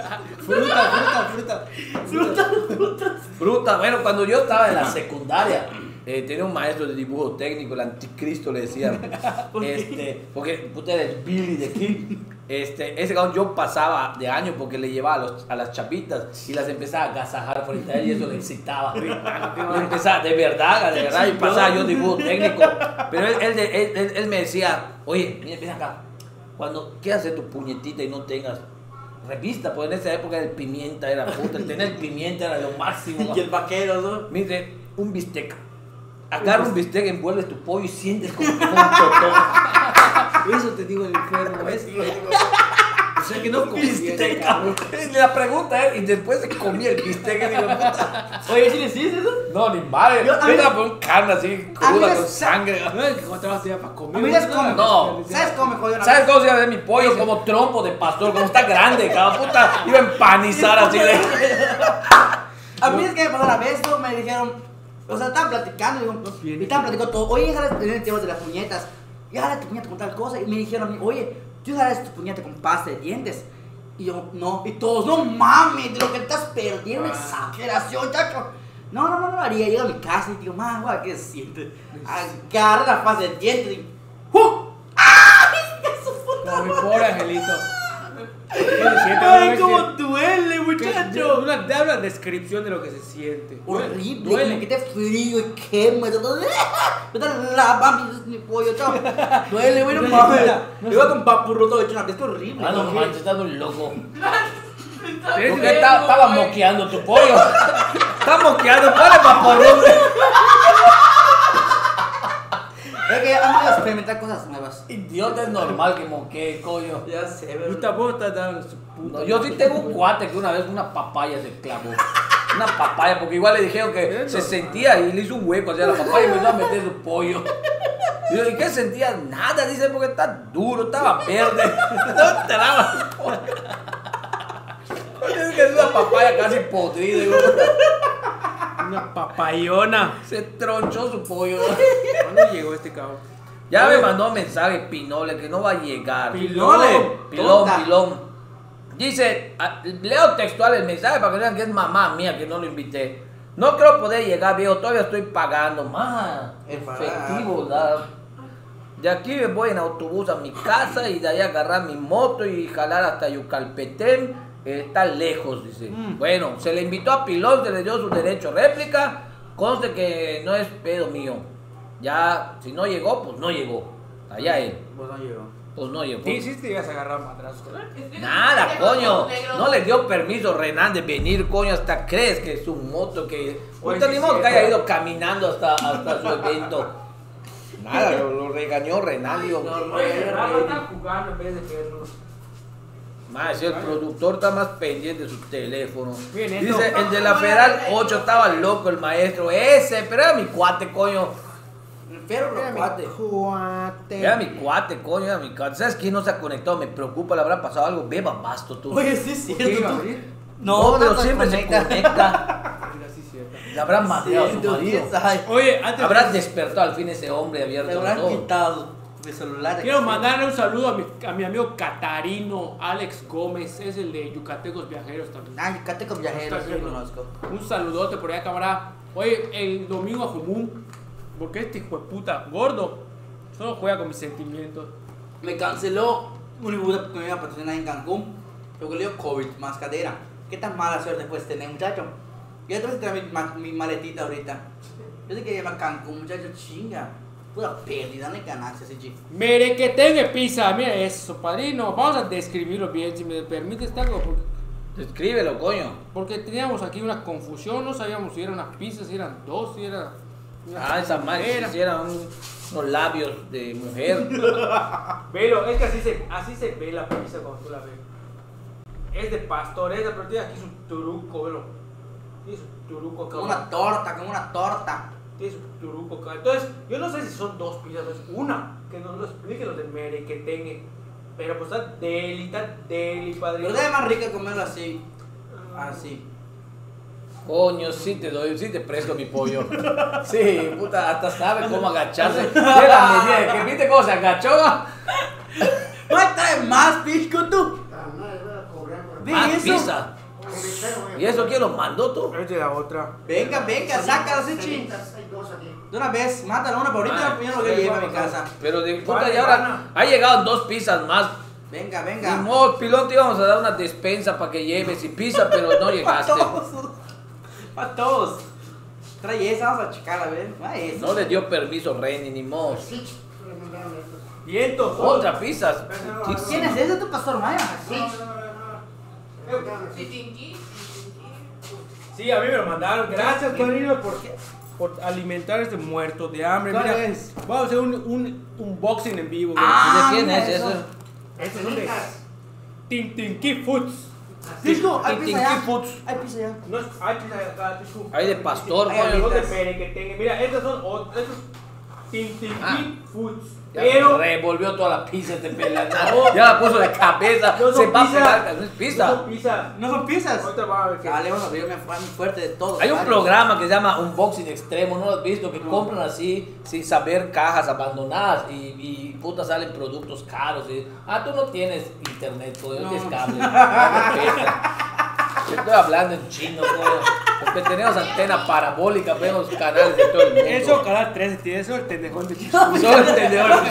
Fruta, fruta, fruta. Fruta, fruta. Fruta, bueno, cuando yo estaba en la secundaria, eh, tenía un maestro de dibujo técnico, el anticristo le decían. este, porque puta era el Billy de Kid. Este, ese cabrón yo pasaba de año porque le llevaba a, los- a las chapitas y las empezaba a agasajar frente a él y eso le excitaba. Le empezaba, de verdad, de verdad, y pasaba yo dibujo técnico. Pero él, él, él, él- él me decía, oye, mira, ven acá, cuando quieras hacer tu puñetita y no tengas revista, pues en esa época el pimienta era puta, el tener pimienta era lo máximo. Y el vaquero, ¿no? Mire, un bistec. Agarra un bistec, envuelves tu pollo y sientes como que fue un totón. Eso te digo el enfermo, ¿ves? O sea que no conviene, Bistec, cabrón. cabrón. La pregunta es, y después se comía el bistec y digo, puta. Oye, ¿sí le hiciste eso? No, ni madre. Yo- a Yo mí- la pongo carne así, a mí cruda, me con sa- sangre. No es que encontrabas ya para comer. A mí es como- No. ¿Sabes cómo me jodió una ¿Sabes vez? cómo se llama mi pollo? Como trompo de pastor, como está grande, cabrón, puta. Iba a empanizar así de. A mí es que me pasó una vez, ¿no? Me dijeron, o sea, estaban platicando, digo, viene. y estaban platicando todo, oye, jala el tema de las puñetas, y jala tu puñeta con tal cosa, y me dijeron a mí, oye, tú jalas tu puñeta con pasta de dientes, y yo, no, y todos, no mames, de lo que te estás perdiendo, Ah. exageración, chacho. No, no, no, no lo haría, llego a mi casa y digo, man, guau, ¿qué se siente? Agarra la pasta de dientes y, ¡uh! ¡Ay, qué su puta Como mi madre! pobre angelito. ¿Qué se siente? ¡Ay, ¿No cómo ves duele, que- muchacho! Una, da una descripción de lo que se siente. Horrible, Duele. me quedé frío y quema. Me da la mami, mi pollo, chao. Duele, güey, no No se mames. quita, no Me iba con papurro todo hecho una vez, que horrible. Ah, no, ¿no? manches, estás un loco. Está ¿Qué? ¿Por qué bien, está- estaba güey. moqueando tu pollo? Está moqueando, ¿cuál es vaporruble? Es que amo a experimentar cosas nuevas. Idiota, es normal que moquee, coño. Ya sé, Tú pero. tampoco estás dando su puta. No, yo sí tengo un cuate que una vez una papaya se clavó. Una papaya, porque igual le dijeron que se sentía y le hizo un hueco hacia la papaya y me iba a meter su pollo. Y yo, ¿y qué sentía? Nada, dice, porque está duro, estaba verde. No enteraba. Es que es una papaya casi podrida. güey. Una papayona. Se tronchó su pollo. ¿Cuándo llegó este cabrón? Ya me mandó un mensaje Pinole que no va a llegar. Pilole. Pilón, Tonta. pilón. Dice, ah, leo textual el mensaje para que vean que es mamá mía que no lo invité. No creo poder llegar, viejo, todavía estoy pagando. Más efectivo, da. De aquí me voy en autobús a mi casa y de ahí agarrar mi moto y jalar hasta Yucalpetén. Eh, está lejos, dice. Mm. Bueno, se le invitó a Pilón, se le dio su derecho a réplica. Conste que no es pedo mío. Ya, si no llegó, pues no llegó. Allá él. Pues no llegó. Pues no, yo. Sí, Pues, sí te ibas a agarrar madrazos con él. nada, coño. No le dio permiso Renan de venir, coño. Hasta crees que es un moto que. Oye, Puta, sí, ni modo sí, que haya pero- ido caminando hasta, hasta su evento. Nada, lo, lo regañó Renan, digo. Oye, Rafa está jugando en vez de vernos. Más, si el productor está más pendiente de su teléfono. Bien, esto- Dice, el de la Federal ocho estaba loco, el maestro. Ese, pero era mi cuate, coño. Pero Era lo mi cuate. cuate. Era mi cuate, coño, era mi cuate. ¿Sabes quién no se ha conectado? Me preocupa, le habrá pasado algo. Beba basto tú. Oye, sí es ¿Qué cierto. iba a tú- abrir? No, pero no se siempre se conecta. conecta. Mira, sí, cierto. Le habrán madreado a Sí, su tú, marido. quién sabe. Oye, antes Habrás de- despertado al fin ese hombre Le abierto habrán todo. quitado mi celular. Quiero mandarle un saludo a mi, a mi amigo Catarino Alex Gómez, es el de Yucatecos Viajeros también. Ah, Yucateco viajero, sí lo conozco. Un saludote por allá, camarada. Oye, el domingo a Jumún, porque este hijo de puta gordo solo juega con mis sentimientos. Me canceló un Ibuda que me iba a patrocinar en Cancún. Luego le dio COVID, más cadera. ¿Qué tan mala suerte puedes tener, muchacho? Yo te voy a traer mi, ma- mi maletita ahorita. Yo te quería ir a Cancún, muchacho, chinga. Pura pérdida, no hay ganancias, sí, chico. Mere que tenga pizza, mira eso, padrino. Vamos a describirlo bien, si me permites, algo porque, Escríbelo, coño. porque teníamos aquí una confusión, no sabíamos si eran unas pizzas, si eran dos, si era. una Ah, esa madre era. si hiciera un- unos labios de mujer. Velo, es que así se, así se ve la pizza cuando tú la ves. Es de pastor, esa, pero tiene aquí su turuco, velo. Tiene su turuco acá. Como una torta, como una torta. Tiene su turuco acá. Entonces, yo no sé si son dos pizzas o es una. Que nos lo expliquen los de Mere que tenga. Pero pues está deli, está deli, padrino. Pero debe más rica comerlo así. Así. Coño, sí te doy, sí te presto mi pollo. Sí, puta, hasta sabe cómo agacharse. Tiene la medida de que viste cómo se agachó. ¿No trae más pisco tú? Ve Más eso. pizza. ¿Y eso quién lo mandó tú? Es de la otra. Venga, venga, sácalo así, ching. De una vez, mátalo una, pero ahorita Ah, yo no lo voy a llevar a mi casa. Pero de puta, Vale, y ahora vale. ha llegado dos pizzas más. Venga, Ni venga. modo, pilón, te íbamos a dar una despensa para que lleves y pizza, pero no Para llegaste. todos. Para todos. Trae esa, vamos a checarla, a ver. Ah, esa. No le dio permiso Reni, ni modo. Vientos. Otra pizzas. ¿Quién es ese, tu pastor Maya? Titinqui, Sí, a mí me lo mandaron. Gracias, padrino, por, por alimentar a este muerto de hambre. ¿Cuál Mira, es? vamos a hacer un, un unboxing en vivo. Ah, ¿De quién mira es eso. eso? Estos son de Tintinqui Foods. Pisco, hay pizza Tintinqui ya. Foods. Hay pizza ya. No es, hay pizza de acá, Tiscu. Hay de pastor, Hay coño. Son de alitas. Pere que tenga. Mira, estos son otros. Estos Tintinqui Ah. Foods. Ya Pero revolvió toda la pizza este pelado. Ya la puso de cabeza. no Se son va a pizza. pegar. No es No pizza. son pizza. ¿No son pizzas? Ahorita vamos a ver qué. Dale, vamos a abrir mi mi fuerte de todo. Hay un programa que se llama Unboxing Extremo, ¿no lo has visto? Que compran así sin saber cajas abandonadas y, y puta salen productos caros. Y, ah, tú no tienes internet, coño, no No. tienes cable. No respeta. Yo estoy hablando en chino, coño. Porque tenemos antena parabólica, vemos canales de todo el mundo. Eso, canal trece, tiene eso el tendejón de Tiscu. Solo entendedor.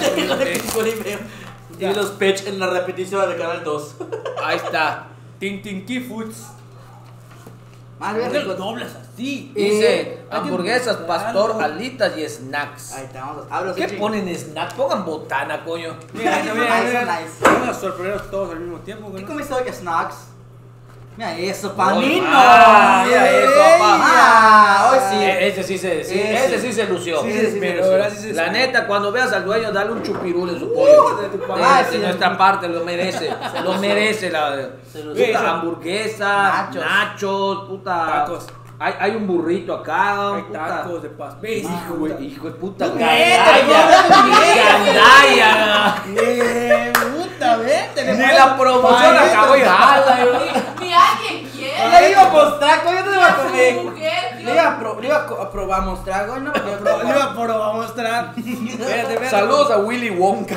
Y los pech en la repetición del canal dos. Ahí está. Tintinqui Foods. Más bien ¿Por qué lo rico. doblas así? Dice Eh, hay que hamburguesas, mostrarlo. pastor, alitas y snacks. Ahí está, vamos a abrirlo. ¿Qué ponen snack? Pongan botana, coño. Mira, Nice, mira, mira, nice, mira. nice. Vamos a sorprendernos todos al mismo tiempo. ¿Qué ¿no? comiste hoy, snacks? Mira eso, panino. Ah, mira eso, papá. Ah, hoy sí. Eh, Ese sí se, sí, Ese. ese sí se lució. Sí, sí, sí, pero sí. ahora sí se La sabe. neta, cuando veas al dueño, dale un chupirul en su pollo. de tu De, papá. de Sí, nuestra sí. parte, lo merece. Lo merece la Se lo puta hizo. hamburguesa, nachos, Nachos. puta. Tacos. Hay, hay un burrito acá. Hay puta. tacos de paz. ¿Ves, Hijo, hijo güey, de hijo de puta, No, gandalla. Gandalla. Eh, puta, vete. Ni la promoción acabó y jala. yo. Ni alguien quiere. Le iba a mostrar, coño, no le iba a Su comer. mujer, Le Dios. iba a, pro- le iba a, co- a probar, mostrar, coño, no, porque Lo iba a probar, a mostrar. Espérate, espérate. Saludos a Willy Wonka.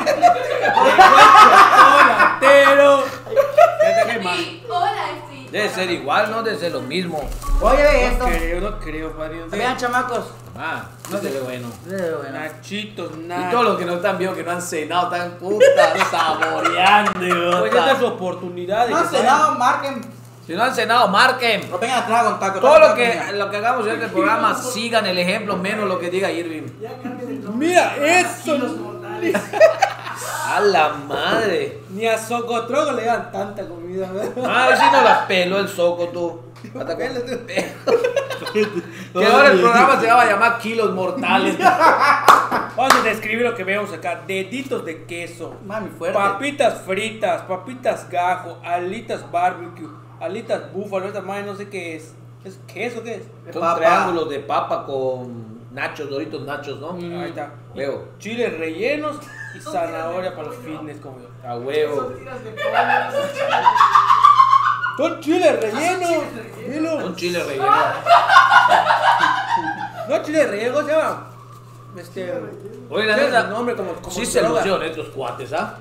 Hola, pero. Espérate, ¿qué más? Sí, hola, sí. Debe ser igual, no debe ser lo mismo. Oye, ve esto. No creo, no creo, padrino. Vean, chamacos. Ah, no se ve bueno. Nachitos, Y nada. todos los que no están viendo, que no han cenado, están puta saboreando. Pues puta. esta es su oportunidad. de No que sé vayan. nada, marquen. Si no han cenado, marquen. No vengan atrás con tacos. Todo tacos, lo que, tacos, lo que hagamos en este programa, sigan el ejemplo, menos lo que diga Irving. Mira, eso. A la madre. Ni a Socotroco le dan tanta comida, ¿verdad? Ah, a ver si no la peló el soco tú. Hasta Pelo, que tú. que ahora el programa se va a llamar Kilos Mortales. Vamos a describir lo que vemos acá. Deditos de queso. Mami, fuerte. Papitas fritas, papitas gajo, alitas barbecue, alitas búfalo, esta madre no sé qué es. ¿Es queso qué es? Son Papa. triángulos de papa con nachos, doritos nachos, ¿no? Mm. Ahí está. Huevo. Chiles rellenos y zanahoria para los fitness como yo. A huevo. Son tiras de pollo. Son chiles rellenos. Dilo. Un chile relleno. No chiles rellenos, ¿cómo se llama? Este. Oye, la tiene neta, un nombre como, como sí se droga. lucieron estos cuates, ¿ah?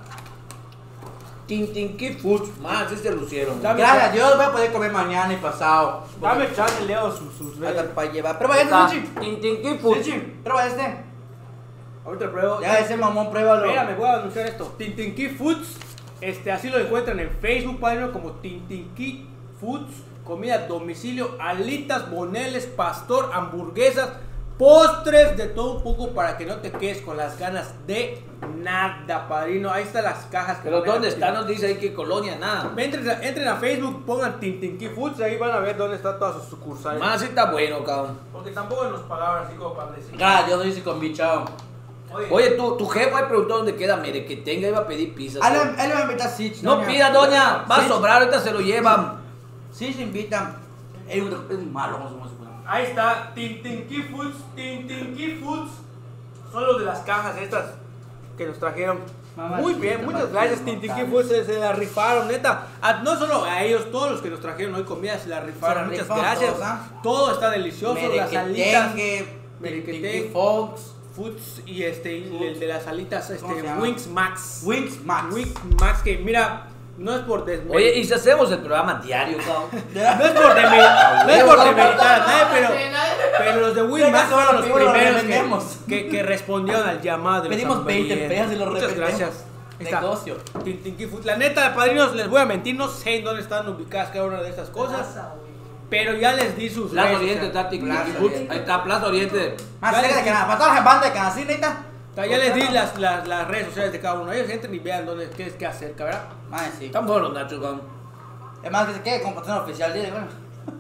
Tintinqui Foods, más, sí se lucieron. Dame- Gracias a Dios voy a poder comer mañana y pasado. Dame chance, leo sus, sus Hasta redes. para llevar. Prueba este, Está Sushi. Tintinqui Foods. Sushi, prueba este. Ahorita pruebo. Ya ese mamón, pruébalo. Mira, me voy a anunciar esto. Tintinqui Foods. Este, así lo encuentran en Facebook, padrino, como Tintinqui Foods. Comida a domicilio, alitas, boneles, pastor, hamburguesas, postres, de todo un poco para que no te quedes con las ganas de nada, padrino. Ahí están las cajas. que Pero van a- ¿dónde está? Nos dice ahí que colonia, nada. Entren, a- entren a Facebook, pongan Tintinqui Foods, ahí van a ver dónde están todas sus sucursales. Más sí está bueno, cabrón. Porque tampoco nos pagaron así como para decir. Ah, yo soy con bichao. Oye, Oye, tu, tu jefe ahí preguntó dónde queda Merequetenga, iba a pedir pizza. Él él me va a invitar a Sitch. No pida, doña, va a Sí. sobrar, ahorita se lo llevan. Sí, se invitan. Es un- es malo, vamos a suponer. ahí está, Tintinqui Foods, Tintinqui Foods. Son los de las cajas estas que nos trajeron. Mamá, Muy sí, bien, te muchas maté, gracias no Tintinqui mames. Foods, se, se la rifaron, neta. A- no solo a ellos, todos los que nos trajeron hoy comida se la rifaron. Se la Muchas rifaron gracias. todos, ¿ah? Todo está delicioso, las alitas, Merequetengue, Merequetengue. Tintinqui Fox, Foods y este y el de las alitas este ¿Cómo se llama? Wings Max. Wings Max. Wings Max que mira, no es por desmeritar. Oye, ¿y si hacemos el programa diario, cabrón? No es por demeritar, no es por demeritar a nadie, pero Pero. Pero los de Win Venga, Max solo fueron los lo pedimos, lo primeros revendemos. que, que, que respondieron al llamado de los Pedimos veinte hamburgueses. pesos y lo Muchas revendemos. gracias. Ahí está. Negocio. Tintinqui Food. La neta, padrinos, les voy a mentir, no sé en dónde están ubicadas cada una de estas cosas, pero ya les di sus Plaza redes, Oriente o sea, está Tintinqui Plaza Foods. Oriente. Ahí está, Plaza Oriente. Más Ya cerca les de di- Canadá. Para todas las bandas de Canadá, neta. o sea, ya les di las, las, las redes sociales de cada uno. Ellos entren y vean dónde qué es que hacer, ¿verdad? Más sí. Están buenos los nachos, cabrón. Es más que se quede con patrón oficial, dile, bueno.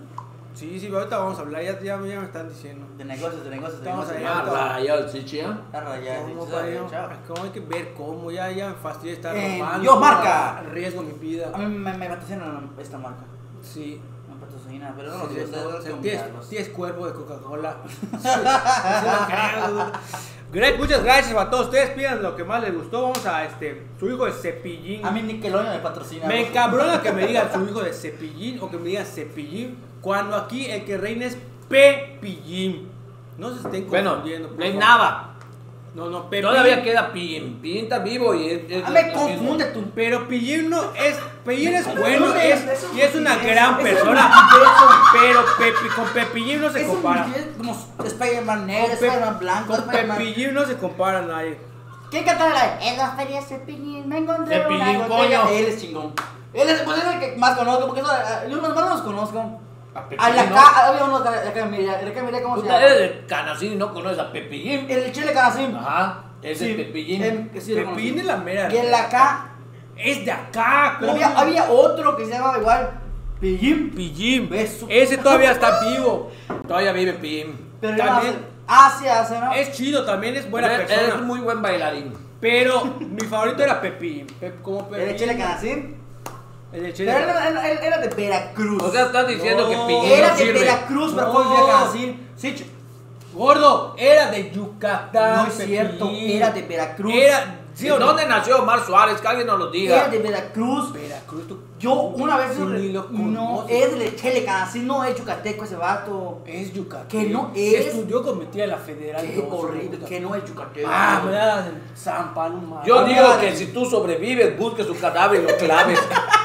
Sí, sí, ahorita vamos a hablar, ya, ya, ya me están diciendo. De negocios, de negocios, de Vamos negocios. allá. Ah, rayado el chichi, ¿eh? Está rayado, ¿Cómo, sí, padrino? chao. ¿Cómo hay que ver cómo? Ya, ya me fastidia estar Eh, robando. yo, marca. Arriesgo mi vida. A mí me, me patrocina esta marca. Sí. Me patrocina, pero no lo Sí, digo, sí, ustedes o no sea, tengo que tienes, mirarlos. tienes cuerpo de Coca-Cola. Sí, sí lo creo. Great, muchas gracias a todos ustedes. Pidan lo que más les gustó. Vamos a este, su hijo de Cepillín. A mí Nickelodeon me patrocina. Me vos. encabrona que me digan su hijo de Cepillín o que me digan Cepillín cuando aquí el que reina es Pepillín. No se estén Bueno, confundiendo. por no hay favor. nada. No, no, Pepillín. Todavía queda Pillín. Pillín está vivo y es. es- Ah, me es- confunde tú. Pero Pillín no es. Pillín es bueno confunde, es, es un y es una estupidez, gran es persona. un Pero Pepi- con Pepillín no se Es un compara. es como Spider-Man negro, Con Pe- Spider-Man blanco, Con Spider-Man. Pepillín no se compara a nadie. ¿Quién canta la de? En la feria Cepillín me encontré Cepillín, una botella. coño. Él es chingón. Él es, pues, es el que más conozco, porque eso, eh, yo más los conozco. A A Pepillín, la ¿no? acá, había uno de acá, mira, de acá, mira cómo se Puta, llama. eres de Canacín y no conoces a Pepillín. El chile canacín. Ajá, ese es Pepillín. em, que sí lo Pepillín es conocí. la mera. Y el acá, Es de acá, pero ¿cómo? había, había otro que se llamaba igual, Pillín. Pillín. ¿Ves? Su- Ese todavía está vivo. Todavía vive Pillín. Pero También- también. Ah, sí, hace, ¿no? Es chido, también es buena Eres- persona. Eres muy buen bailarín. Pero mi favorito era Pepillín. Pep, como Pepillín. El chile canacín. El de Chile. Pero él, él- él- él era de Veracruz. O sea, estás diciendo No. que Pillín Era no de sirve. Veracruz, pero No. fue de canacín. Sí, ch- Gordo, era de Yucatán. no es cierto, Pepillín. era de Veracruz. Era. ¿Sí o no? ¿Dónde nació Omar Suárez? Que alguien nos lo Era diga. de Veracruz. Veracruz, tú. Yo una vez Sí, ni lo no conoces. es de Chile canacín, no es yucateco ese vato. Es Yucatán. Que no Se es. Estudió con mi tía en la federal. Qué no, horrible, puta. que no es yucateco. Ah, me da San Paloma. Yo Ah, digo mira, que de- si tú sobrevives, busques su cadáver y lo claves.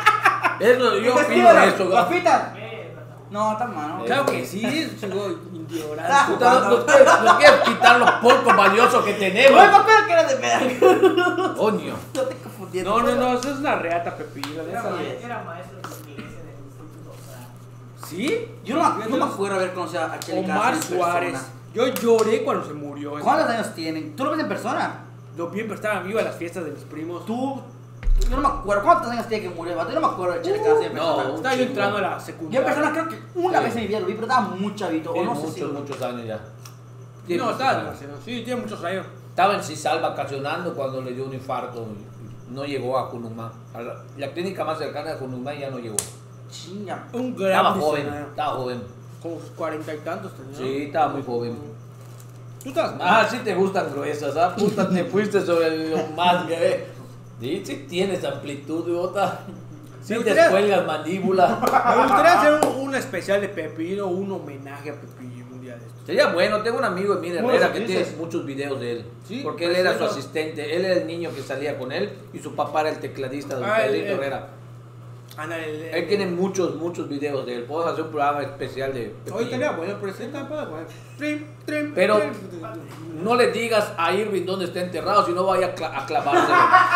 Eso, yo opino Investígalo, eso. Gafita. No, está mal, ¿no? Claro que sí, es chico ignorante. Ah, Puta, Nos, nos quieres, nos quieres quitar los pocos valiosos que No, tenemos. me acuerdo que era de Veracruz. Coño. No te confundiendo. No, no, no, eso es una reata, Pepillín. la Era, neta. ma- era maestro de inglés en el instituto. O sea, ¿Sí? Yo no, me- no me acuerdo haber conocido a Chile Omar Canacín en Suárez. persona. Yo lloré cuando se murió. ¿Cuántos años tienen? ¿Tú lo ves en persona? Yo bien, pero estaba vivo a las fiestas de mis primos. Tú, yo no me acuerdo, ¿cuántos años tiene que murió el vato? Yo no me acuerdo de Chele Casi en no. persona. Estaba yo chingo. entrando a la Yo en secundaria. persona creo que una Sí. vez en mi vida lo vi, pero estaba muy chavito, o Tiene no sé muchos, si... muchos años ya. No, Tiene muchos estaba años. demasiado. Sí, tiene muchos años. Estaba en Cisal vacacionando cuando le dio un infarto. No llegó a Cunumá. A la, la clínica más cercana de Cunumá ya no llegó. Chinga. Un gran Estaba joven, visionario. estaba joven. Como sus cuarenta y tantos tenía. Sí, estaba muy joven. Tú estás Ah, sí te gustan gruesas, ¿ah? Puta, te fuiste sobre lo más que... Sí, sí tienes amplitud, bota. Sí Me te gustaría- cuelgas mandíbula. Me gustaría hacer un, un especial de Pepillo, un homenaje a Pepillo un día de estos. Sería bueno, tengo un amigo, Emir ¿Cómo Herrera, lo que dices? tiene muchos videos de él. Sí, porque él era su perfecto. asistente, él era el niño que salía con él y su papá era el tecladista de Ah, el- Pedrito el- Herrera. Anda, el, el- Él tiene muchos, muchos videos de él. Podemos hacer un programa especial de Pepillo. Hoy estaría bueno, pero sí está para bueno. Trim, trim, Pero trim. no le digas a Irving dónde está enterrado, si no vaya a, cla- a clavárselo.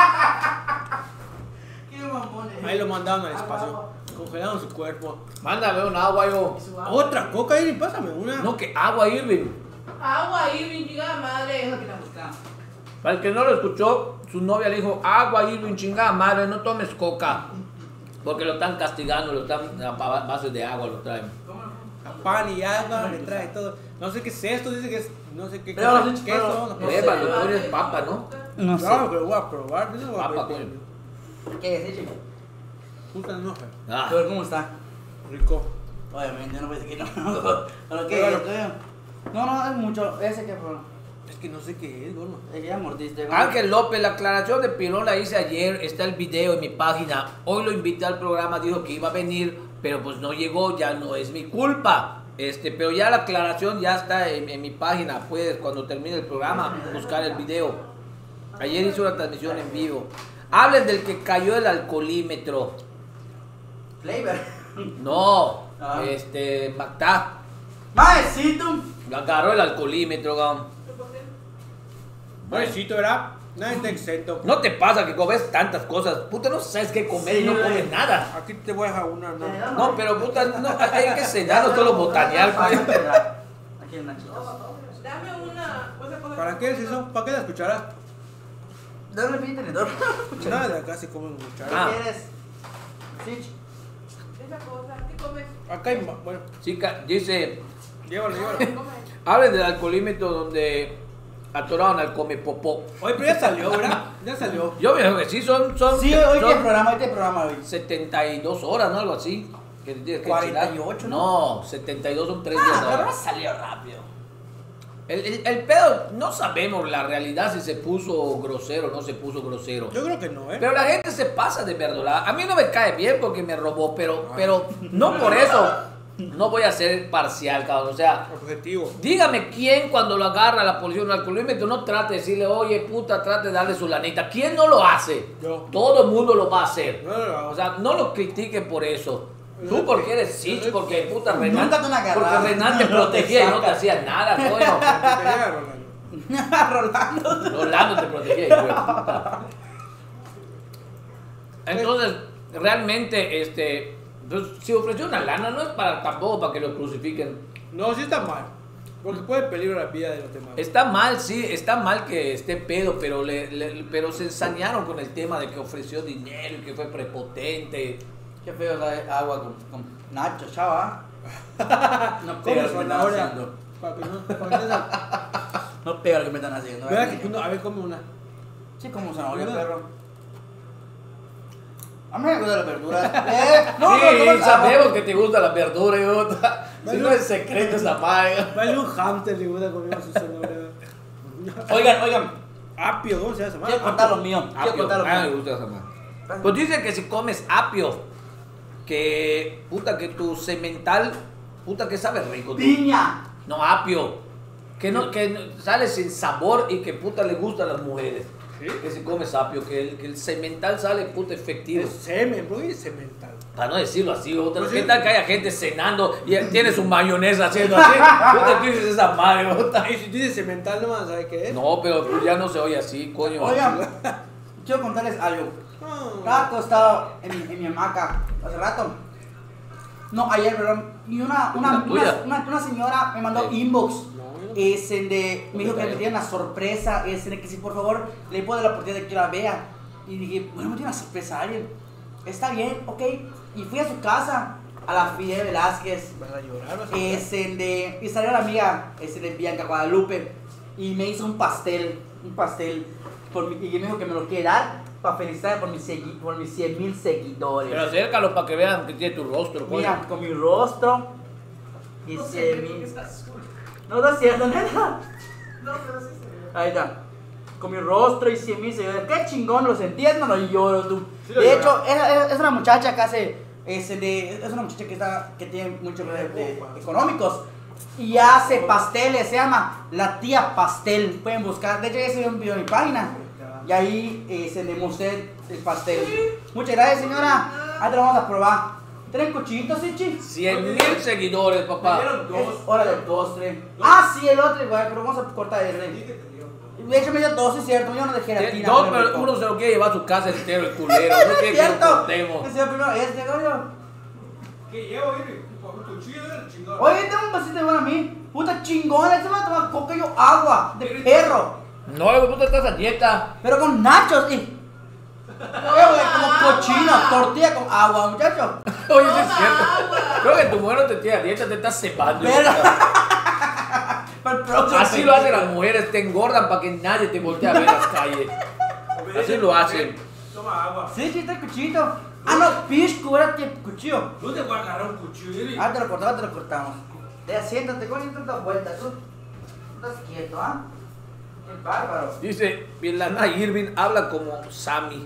Qué mamones. Ahí lo mandaron al espacio. Congelaron su cuerpo. Mándame un agua, yo. Otra coca, Irving, pásame una. No, que agua, Irving. Agua, Irving, chingada Es madre. lo que la buscamos. Para el que no lo escuchó, su novia le dijo, agua, Irving, chingada madre, no tomes coca. Porque lo están castigando, lo están a ba- base de agua, lo traen. A pan y agua, le trae todo. No sé qué es esto, dice que es. No sé qué Pero, cosa, pero, queso, no sé. Eva, lo tuyo es papa, ¿no? No sé. Claro, pero voy a probar. Yo no voy a Papa, probar. coño. ¿Qué es, chico? Puta, no sé. Ah, Pero ¿cómo está? Rico. Obviamente, no puede decir que no. ¿Pero qué? Claro. Estoy- No, no, es mucho. Ese que fue. Es que no sé qué es, gordo. Es que ya mordiste. ¿no? Ángel López, la aclaración de Pilón la hice ayer, está el video en mi página. Hoy lo invité al programa, dijo que iba a venir, pero pues no llegó, ya no es mi culpa. Este, pero ya la aclaración ya está en, en mi página. Puedes, cuando termine el programa, buscar el video. Ayer hice una transmisión en vivo. Hablen del que cayó el alcoholímetro. Flavor. No, Ah. este, Mactá. Maecito. Agarró el alcoholímetro, gam. Pobrecito, ¿verdad? Nadie está exento. No te pasa que comes tantas cosas. Puta, no sabes qué comer y no Sí, comes nada. Aquí te voy a dejar una. No. No, pero puta, no, hay que cenar, no solo botanear. pues. Aquí en Nachitos. Dame una. Cosa, cosa, ¿Para qué es eso? ¿Para qué las cucharas? Dame el tenedor. Nada de acá se comen cucharas. Ah. ¿Qué quieres? Sí. Esa cosa. ¿Qué comes? Acá hay. ma- Bueno, Chica, dice, llévalo, llévalo. Come. hablen del alcoholímetro donde atoraron al come popó. Oye, pero ya salió, ¿verdad? Ya salió. Yo me digo que sí, son, son, Sí, hoy son qué programa, hoy qué programa hoy. setenta y dos horas, ¿no? Algo así. Que te tienes que cuarenta y enchilar. ocho, No, setenta y dos son tres días Ah, pero ahora. no salió rápido. El, el, el pedo, no sabemos la realidad si se puso grosero o no se puso grosero. Yo creo que no, ¿eh? Pero la gente se pasa de verdad. A mí no me cae bien porque me robó, pero, pero no por eso. No voy a ser parcial, cabrón. O sea, Objetivo. dígame quién cuando lo agarra la policía en un alcoholímetro no trate de decirle, oye, puta, trate de darle su lanita. ¿Quién no lo hace? Yo. Todo el mundo lo va a hacer. No, no, no. O sea, no lo critiquen por eso. Tú porque eres sich, porque puta Renan, Nunca te han agarrado. porque Renan te No te protegía y no te saca. hacía nada, coño. Te llega, Rolando. Rolando. Rolando te protegía, hijo de puta. Entonces, realmente, este, pues, si ofreció una lana, no es para tampoco para que lo crucifiquen. No, sí está mal. Porque puede peligrar la vida de los demás. Está mal, sí, está mal que esté pedo, pero, le, le- pero se ensañaron con el tema de que ofreció dinero y que fue prepotente. Qué feo la agua con, con Nacho, chava. No ¿Cómo pega lo que me están ahora? haciendo. Para que no, para que no se- No pega lo que me están haciendo. Vea que tú no- a ver, come una. Sí, como zanahoria, ¿Verdad? perro. A mí me gustan las verduras. Eh, no, sí, no, no, no, sabemos que te gusta la verdura y otra. Si Vale. no es secreto esa madre. Vale, un hamster le gusta comer su zanahoria. Oigan, oigan, Apio, ¿cómo se llama esa madre? quiero contar lo mío. Quiero Apio. contar lo Ah, me mío. gusta esa madre. Pues dice que si comes apio, que puta que tu semental, puta que sabe rico. tú. Piña. No, apio. Que no, que no- sale sin sabor y que puta le gusta a las mujeres. ¿Sí? Que si comes apio, que el, que el semental sale puta efectivo. Es semen, bro, y es semental. Para no decirlo así, otra. Pues ¿Qué sí. tal que haya gente cenando y tiene su mayonesa haciendo así? Puta, tú dices esa madre, puta. Ay, si tú dices semental, no vas a saber qué es. No, pero pues ya no se oye así, coño. Oigan, quiero contarles algo. No. Estaba acostado en mi, en mi hamaca hace rato. No, ayer, perdón. Y una, una, ¿La tuya? una, una, una señora me mandó Sí. inbox. No, yo es en de, me dijo que me tenía una sorpresa, es en de que si por favor le puedo dar la oportunidad de que yo la vea. Y dije, bueno, me tiene una sorpresa a alguien. Está bien, ok. Y fui a su casa, a la Fidel Velázquez. ¿Vas a llorar? ¿Vas a llorar? Es en de, y salió la amiga, es en de Bianca Guadalupe. Y me hizo un pastel, un pastel. Por mi, y me dijo que me lo quiere dar para felicitarme por mis, segui, por mis cien mil seguidores. Pero acércalo para que vean que tiene tu rostro. coño. Mira, con mi rostro y No cien sé, mil. es azul. No, no es cierto, neta. No, pero sí se ve. Ahí está. Con mi rostro y cien mil seguidores. Qué chingón, los entiendo, no lloro tú. Sí lo De llora. hecho, es, es- es una muchacha que hace. Es, de, es una muchacha que, está, que tiene muchos de, de- económicos. Y hace pasteles, se llama La Tía Pastel. Pueden buscar. De hecho, ya se ve un video en mi página. Y ahí eh, se le mostré el pastel. Muchas gracias, señora. Ahí te lo vamos a probar. ¿Tienen cuchillitos, Ichi? cien mil seguidores, Me papá. dieron Es dos. hora del postre. Ah, sí, el otro igual, pero vamos a cortar el Sí rey. que te dio. De hecho me dio dos, es cierto, yo no de gelatina. Dos, pero pero rico. uno se lo quiere llevar a su casa entero, el culero. No Es quiere que lo cierto. cortemos. Ese primero, este, coño. ¿Qué llevo, Irving? Un cuchillo de chingón. Oye, tengo un vasito igual a mí. Puta chingona, este me va a tomar coca y yo agua de perro. No, hijo de puta, estás a dieta. Pero con nachos y. Oye, güey, como cochino, tortilla con agua, muchacho. Oye, sí es Toma cierto. agua. Creo que tu mujer no te tiene a dieta, te estás cebando. Pero. Para el próximo Así lo hacen las mujeres, te engordan para que nadie te voltee a ver en las calles. Así lo hacen. Toma agua. Sí, sí, está el cuchillito. Ah, no, pisco, era el cuchillo. No te voy a agarrar un cuchillo, Irving. Ah, te lo cortamos, te lo cortamos. Ya, siéntate, coño, tantas vueltas, tú. Estás quieto, ¿ah? Qué bárbaro. Dice, Vilana Irving habla como Sammy.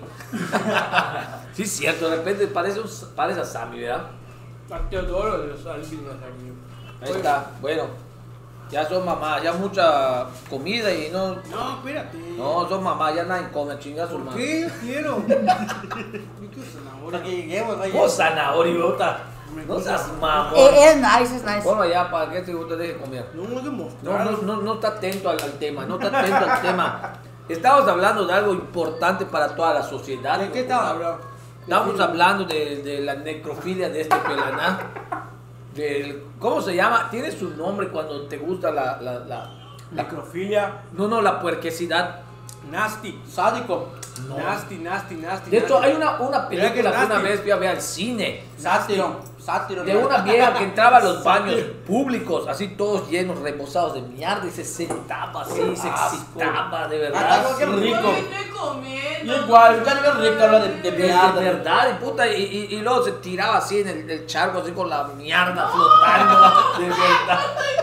Sí, es cierto, de repente parece, un, parece a Sammy, ¿verdad? A Teodoro de los Alvin Nazario. Ahí está, bueno. Ya son mamás, ya mucha comida y no. No, espérate. No, son mamás, ya nadie come, chinga su ¿Por madre. qué? Yo quiero. Yo quiero zanahoria. Para que lleguemos, vaya. Vos zanahoria, bota. No seas mamón. Eh, es nice, es nice. Ponlo allá para que este te deje comer. No hemos No, demostrado. no, no, no está atento al, al tema, no está atento al tema. Estamos hablando de algo importante para toda la sociedad. ¿De qué estaba hablando? Estamos hablando de, de la necrofilia de este pelaná. Del, ¿Cómo se llama? Tiene su nombre cuando te gusta la... la, la, la Necrofilia. no, no, la puerquesidad. Nasty. Sádico. No. Nasty, nasty, nasty. De hecho, nasty. hay una, una Mira que película que una nasty. vez fui a ver al cine. Sátiro. Sátiro. De una vieja que entraba a los baños públicos, así todos llenos, rebosados de mierda, y se sentaba así, se asco. excitaba, de Ah, verdad. qué rico. Ay, estoy comiendo. Yo igual, ya no es rico hablar de, de De, de mierda. verdad, y puta, y, y, y luego se tiraba así en el, el charco, así con la mierda flotando, de verdad.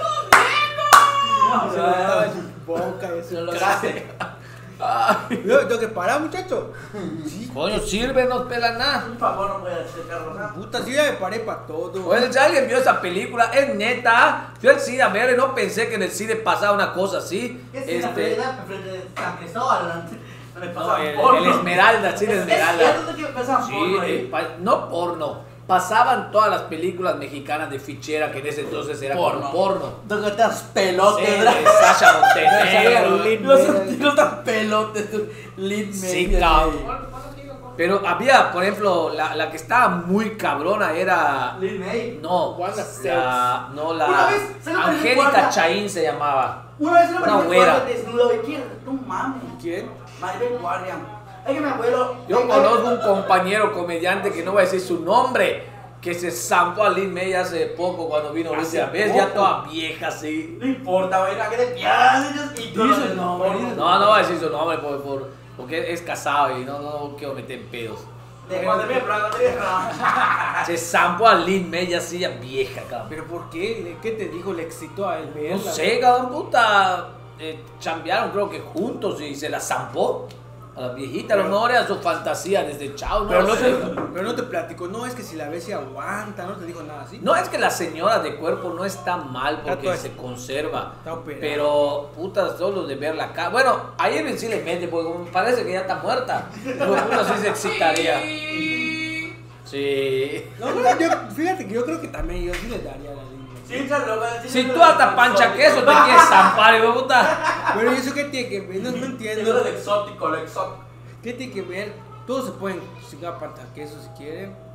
Se lo estaba en su boca y Se eso. lo lograste. Ay, Yo tengo que parar, muchacho. coño, sírvenos, pelaná. Por favor, no puede hacer Carlos. ¿ah? Puta, sí ya me paré para todo. Oye, si alguien vio esa película, es neta. Fui al cine a ver y no pensé que en el cine pasaba una cosa así. ¿Qué es la Este, prioridad frente de San Cristóbal? No le no, pasaba el, porno. el Esmeralda, cine Es Esmeralda. cierto que pasaban Sí, porno eh, ahí. pa- no porno. Pasaban todas las películas mexicanas de fichera que en ese entonces era Porno. como porno. Donde estás pelotes, Sí, ¿verdad? de Sasha Montenegro. Los tíos están pelotes, tú. Lit Sí, media, cabrón. sí. Pero había, por ejemplo, la, la que estaba muy cabrona era. Lil May. No, Wanda la, no Una la. vez se lo pedí Angélica guarda. Chaín se llamaba. Una vez se lo Una metí güera. en desnudo y quién, no mames. ¿Quién? Maribel Guardia. Es que mi abuelo. Yo ay, conozco ay, un compañero comediante que no voy a decir su nombre, que se zampó a Lin May hace poco cuando vino la última vez, ya poco. toda vieja así. No importa, güey, que de piadas y todo. Dice el nombre, dice el No, no voy a decir su nombre por, por- porque es casado y no, no quiero meter en pedos. De cuando me cuando me Se zampó a Lin May así ya vieja, cabrón. ¿Pero por qué? ¿Qué te dijo? ¿Le excitó a él No verla? sé, cabrón, puta. Eh, chambearon creo que juntos y se la zampó a la viejita. A lo mejor era su fantasía desde chao, no Pero lo no, sé. te, pero no te platicó, no, es que si la ves se aguanta, no te dijo nada así. No es que la señora de cuerpo no está mal Está porque toda- se conserva. está operada. Pero, puta, solo de verla acá. Bueno, a Irving sí le mete porque como parece que ya está muerta. Pero puta sí se excitaría. Sí. Sí. No, no, yo, fíjate que yo creo que también yo sí le daría a la línea. Sí, claro, sí, Si sí, tú lo hasta del pancha exótico. queso te quieres zampar, hijo de puta. Pero ¿y eso qué tiene que ver? No, no Yo entiendo. lo exótico, lo exótico. ¿Qué tiene que ver? Todos se pueden chingar pantaquesos si quieren.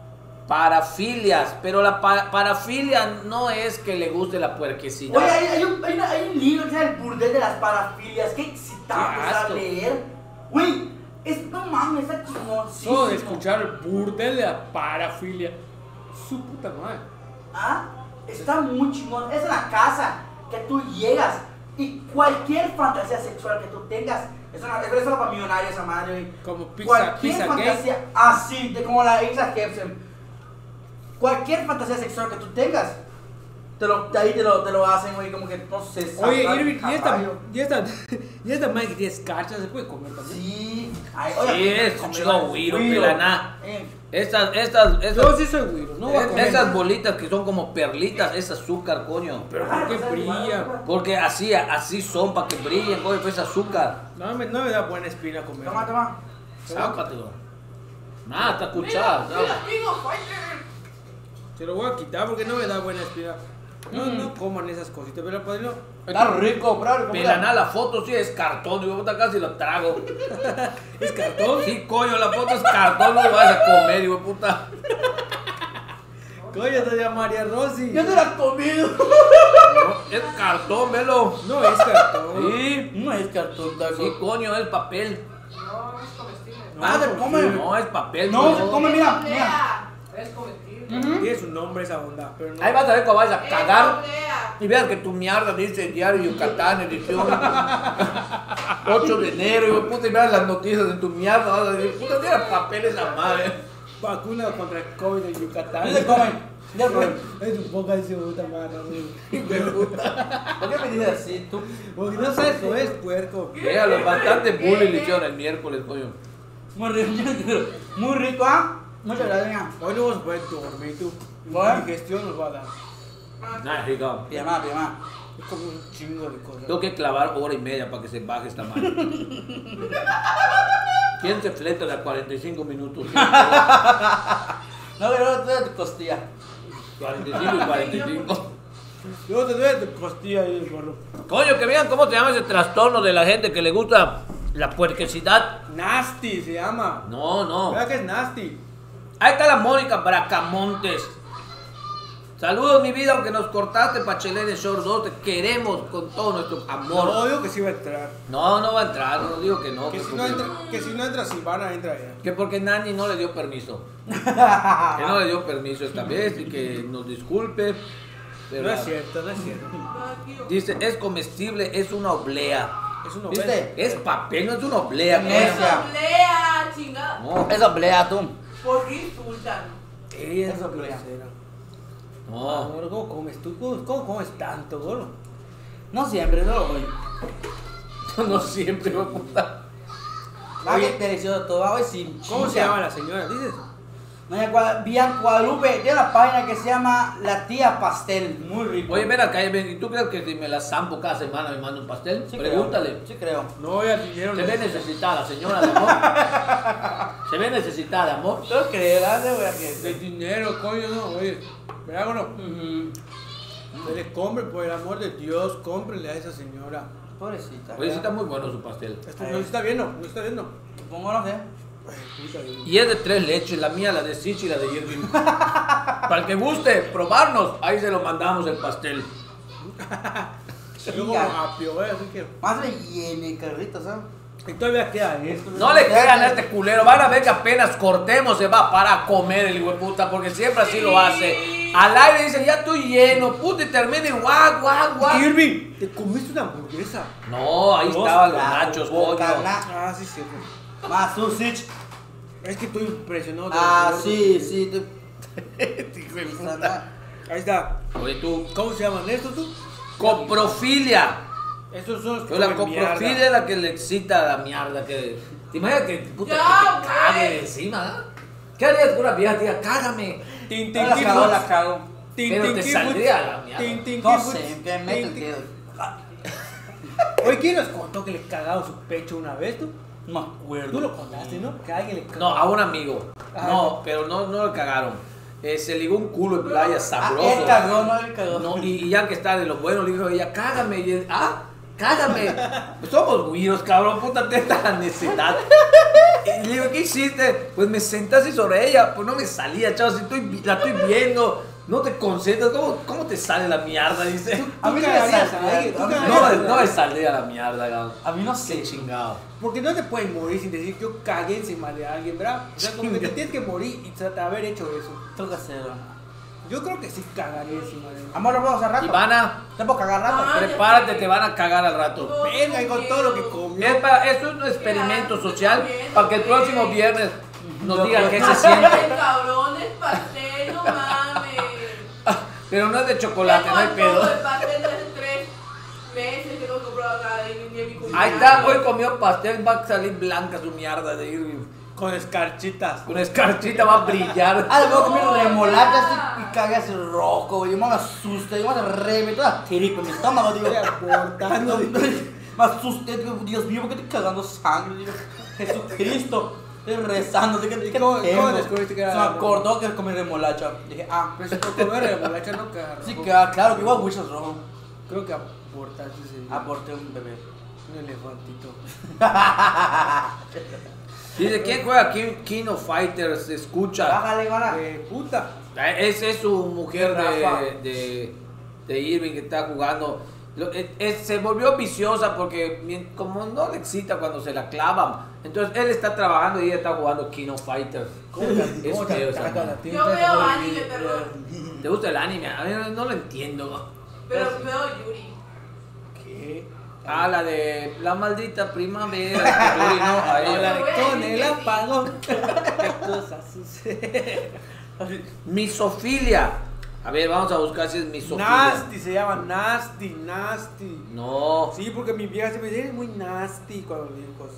Parafilias, pero la pa- parafilia no es que le guste la puerquecidad. Oye, hay, hay un, hay, una- hay un libro que se llama El burdel de las parafilias. Qué excitante Qué es asco. leer. Güey, es, no mames, está chingoncísimo. Solo de escuchar el burdel de la parafilia. Su puta madre. Ah, está muy chingón. Es una casa que tú llegas y cualquier fantasía sexual que tú tengas, es una, es solo para millonarios esa madre, güey. Como pizza, Cualquier pizza fantasía así, de como la isla Hepsen. Cualquier fantasía sexual que tú tengas, te lo, de ahí te lo, te lo hacen, güey, como que no sé. Oye, saltar Irving, ¿y esta, caballo. y esta, y esta madre que tiene escarcha se puede comer también? Sí, ay, Sí, es como chido, güiro, pelaná. Eh, Estas, estas, estas, Yo sí soy güiro, no voy a es- comer. esas bolitas que son como perlitas, es azúcar, coño. Pero ¿por qué brilla? Porque así, así son, para que brillen, coño, pues azúcar. No me, no me da buena espina comer. Toma, toma. Sácatelo. Nada, está Mira, escuchado. mira, digo, fighter. Se lo voy a quitar porque no me da buena espina. No, no coman esas cositas, pero padrino. Está rico, bro. Pelaná, la foto sí es cartón, digo, puta, casi lo trago. ¿Es cartón? Sí, coño, la foto es cartón, no lo vas a comer, digo, puta. Coño, te llama María Rosy. Yo no la he comido. No, es cartón, velo. No es cartón. Sí, No es cartón, taco. sí, coño, es papel. No, no es comestible. Ah, se come. No, es papel. No, coño. se come, mira, mira. Oblea. Es comestible. Tiene su nombre esa onda, pero no. Ahí vas a ver cómo vas a Es cagar. oblea. Y veas que tu mierda dice Diario Yucatán, edición ocho de enero, y puta, y veas las noticias en tu mierda, vas a decir, puta, tiene papel esa madre. Vacuna contra el COVID en Yucatán. No se comen. Ya, comen. Es un poco de puta madre, güey. ¿Por qué me dices así, tú? Porque no sabes cómo es puerco. Véalo, bastante bullying le hicieron el miércoles, coño. Muy rico, muy rico, ¿ah? Muchas gracias. Hoy no vas a poder dormir, tú. Bueno. Digestión nos va a dar. Nah, rico. Pijama, pijama. Es como un chingo de cosas. Tengo que clavar hora y media para que se baje esta madre. ¿Quién se fleta de a cuarenta y cinco minutos? No, pero tú eres tu costilla. cuarenta y cinco y cuarenta y cinco. Luego te duele tu costilla ahí, el gorro. Coño, que vean cómo se llama ese trastorno de la gente que le gusta la puerquesidad. Nasty se llama. No, no. ¿Verdad que es nasty? Ahí está la Mónica Bracamontes. Saludos, mi vida, aunque nos cortaste Pachelé de Short dos, te queremos con todo nuestro No, amor. digo que sí va a entrar. No, no va a entrar, no digo que no. Que Que si porque, no entra, que si no entra Silvana, entra ella. que porque Nani no le dio permiso. Que no le dio permiso esta vez y que nos disculpe. pero- No es cierto, no es cierto. Dice, es comestible, es una oblea. Es una ¿Viste? oblea. Es papel, no es una oblea. No. coño. Es oblea, chingada. No, Esa pelea, tú. ¿Por qué insultan? Ella es Eso una oblea. grosera. no. Gordo, ¿cómo comes tú? ¿Cómo, cómo comes tanto, gordo? No siempre, no, güey. No siempre, hijo de puta. Ah, Oye. qué delicioso todo, güey, sin ¿Cómo se chicha. llama la señora? ¿Dices? Doña Gua- Bian Guadalupe tiene una página que se llama La Tía Pastel. Muy rico. Oye, ven acá, ven, ¿y tú crees que si me la zampo cada semana me manda un pastel? Sí creo. Pregúntale. Sí, creo. No, ya dinero. Se ve necesitada, señora de amor. Se ve necesitada, amor. No creo, dale, güey. De que- dinero, coño, no, oye. ¿Verdad o no? Ujú. Se le compre, por el amor de Dios, cómprenle a esa señora. Pobrecita. Oye, sí está muy bueno su pastel. Esto no se está viendo, no se está viendo. Supongo, no sé. Ay, puta vida. Y es de tres leches, la mía, la de Sichi y la de Irving. Para el que guste probarnos, ahí se lo mandamos el pastel. Yo como apio, güey, así que. Más le llene, carrito, ¿sabes? Y todavía queda esto. No le crean a este culero, van a ver que apenas cortemos se va para comer el hijo de puta, porque siempre así lo hace. Al aire dice, ya estoy lleno, puta, y termina y guau, guau, guau. Irving, te comiste una hamburguesa. No, ahí Dos estaban los platos, nachos, boca, coño. na- Ah, sí, sí. Más susich. Es que estoy impresionado. de Ah, los sí, gordos. sí. tú- Hijo de puta. Ahí está. Oye, tú, ¿Cómo se llaman estos tú? coprofilia. Estos son los que Pero la comen coprofilia mierda. es la que le excita la mierda. Que, ¿te imaginas que, puta, Ya, que te cague güey. encima? ¿Ah? ¿Qué harías con una vieja tía? Cágame. Tin, No la tin, cago, tin, la cago. tin, Pero tin, te tin, saldría tin, la mierda. tin, tin, No tin, sé, que mete el tin, dedo. Oye, ¿quién nos contó que le cagaba su pecho una vez tú? No me acuerdo. Tú lo contaste, ¿no? Que alguien le cagó. No, a un amigo. Ah, No, pero no, no lo cagaron. Eh, se ligó un culo en playa Ah, sabroso. él cagó, no él cagó. No, y, y ya que está de lo bueno, le dijo ella, cágame. Y él, ah, cágame. Somos güiros, cabrón, puta, teta la necesidad. Y le digo, ¿qué hiciste? Pues me senté así sobre ella, pues no me salía, chavos, si estoy, la estoy viendo, no te concentras, ¿cómo, cómo te sale la mierda? Dice. A mí no me cagarías sale. a alguien, tú a mí no me No, sale. no me saldría la mierda, cabrón. A mí no Qué sé. chingado. Porque no te puedes morir sin decir yo cagué encima de alguien, ¿verdad? O sea, como que te tienes que morir y tratar de haber hecho eso. Tengo que hacerlo. Yo creo que sí cagaría encima de alguien. Amor, lo puedo hacer rato. Ivana, ¿Te puedo cagar rato? Ah, prepárate, te van a cagar al rato. No, Venga, y con todo lo que comió. Es para- esto es un experimento social para que el próximo viernes nos No, digan no, qué no. se siente. Ay, cabrón, es pastel, no mames. Pero no es de chocolate, no hay Tengo pedo. antojo de pastel desde tres meses que no compro acá en, en mi cumpleaños. Ahí está, hoy comió pastel, va a salir blanca su mierda de ir. Con escarchitas. Con escarchita va a brillar. Ah, le puedo comer No, remolacha ya. así y cagas rojo, güey. Yo me asusta, yo me reventó la tripa en mi estómago, digo. Estoy abortando. Me asusté, digo, Dios mío, ¿por qué estoy cagando sangre? Digo, Jesucristo, estoy rezando, ¿de qué, ¿Y qué cómo- tengo? cómo descubriste que era Se me rojo? acordó que comí remolacha. Dije, ah, Pero si por comer remolacha no cagar. sí, que, ah, claro, que igual Wishos rojo. Creo que abortaste ese día. Aborté un bebé. Un elefantito. Dice, ¿quién juega King, King of Fighters? Escucha. Bájale, Ivana. Eh, puta. Esa es su mujer Rafa. de, de, de Irving que está jugando. Lo- es- es- se volvió viciosa porque mien- como no le excita cuando se la clavan. Entonces él está trabajando y ella está jugando King of Fighters. ¿Cómo te, Es cómo feo te esa ataca la madre. tinta? Yo veo Eso anime, es- perdón. ¿Te gusta el anime? A mí no, no lo entiendo. Pero veo Yuri. ¿Qué? Ah, la de la maldita primavera. que Yuri no, a ella. Habla de Te voy a con decir el que sí. apagón. ¿Qué cosa sucede? Misofilia. A ver, vamos a buscar si es misofilia. Nasty se llama Nasty, Nasty. No, Sí, porque mi vieja siempre dice, eres muy nasty cuando le digo cosas.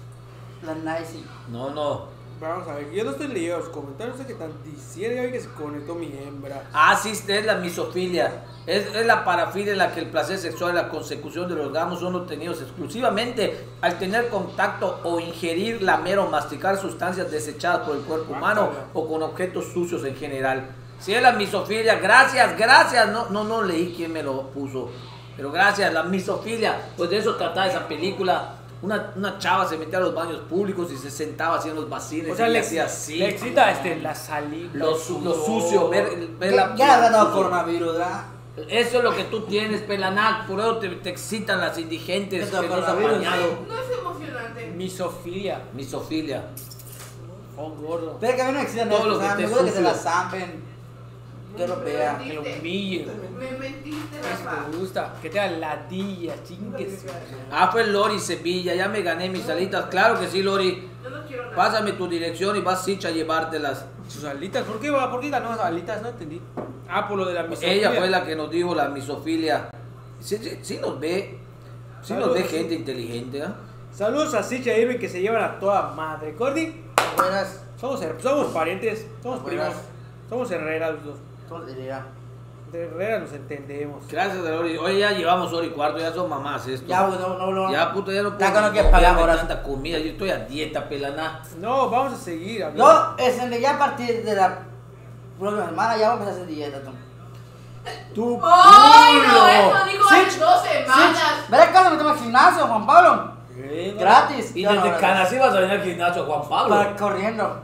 La nice. no, no. Vamos a ver, yo no estoy leyendo los comentarios, no sé qué están diciendo, ya vi que se conectó mi hembra. Ah, sí, es la misofilia. Es, es la parafilia en la que el placer sexual y la consecución de los orgasmos son obtenidos exclusivamente al tener contacto o ingerir, lamer o masticar sustancias desechadas por el cuerpo humano o con objetos sucios en general. Si es la misofilia, gracias, gracias. No, no, no leí quién me lo puso, pero gracias, la misofilia. Pues de eso trataba esa película. Una, una chava se metía a los baños públicos y se sentaba así en los vacines O sea, y le, hacía así. le excita este, la saliva. Lo, el su- lo sudor. sucio, ver, ver Ya, la ya le ha dado sucio. coronavirus, ¿verdad? Eso es lo que tú tienes, Pelanac, por eso te, te excitan las indigentes Eso que es no has coronavirus. apañado. No es emocionante. Misofilia. Misofilia. Oh, gordo. Pero que a mí no existen Todo eso, lo o sea, que me te gusta que se sucio. la zampen. Que lo Me vea. Que lo mentiste. humillen. Me mentiste, Eso Rafa. te gusta. Que te hagan ladillas, chingues. Ah, fue Lori Sevilla, ya me gané mis alitas. Claro que sí, Lori. Yo no quiero nada. Pásame tu dirección y vas Sicha a llevártelas. Sus alitas, ¿por qué, va? ¿Por qué ganó esas alitas? No entendí. Ah, por lo de la misofilia. Ella fue la que nos dijo la misofilia. Sí, sí, sí nos ve. Sí nos ve Saludos. gente inteligente, ¿ah? Saludos a Sicha y Irving que se llevan a toda madre. Cordy, Buenas. somos, her- somos parientes, somos Buenas. primos, somos Herrera los dos. ¿Cómo te diría? De Herrera nos entendemos. Gracias, Lori. Oye, ya llevamos hora y cuarto, ya son mamás esto. Ya, güey, no, no, no. Ya, puta, ya no Ya puedo que no quieres comerme pagar horas. tanta comida. Yo estoy a dieta, Pelaná. No, vamos a seguir. amigo. Yo, es en- ya a partir de la próxima semana ya vamos a empezar a hacer dieta, tú. ¡Tu ¡Ay, no! culo! Eso dijo hace Sí, dos semanas. ¿Verás cuando me tomo el gimnasio, Juan Pablo? Eh, Gratis. Y Ya no, desde no, Canasí vas a venir al gimnasio, Juan Pablo. Para corriendo.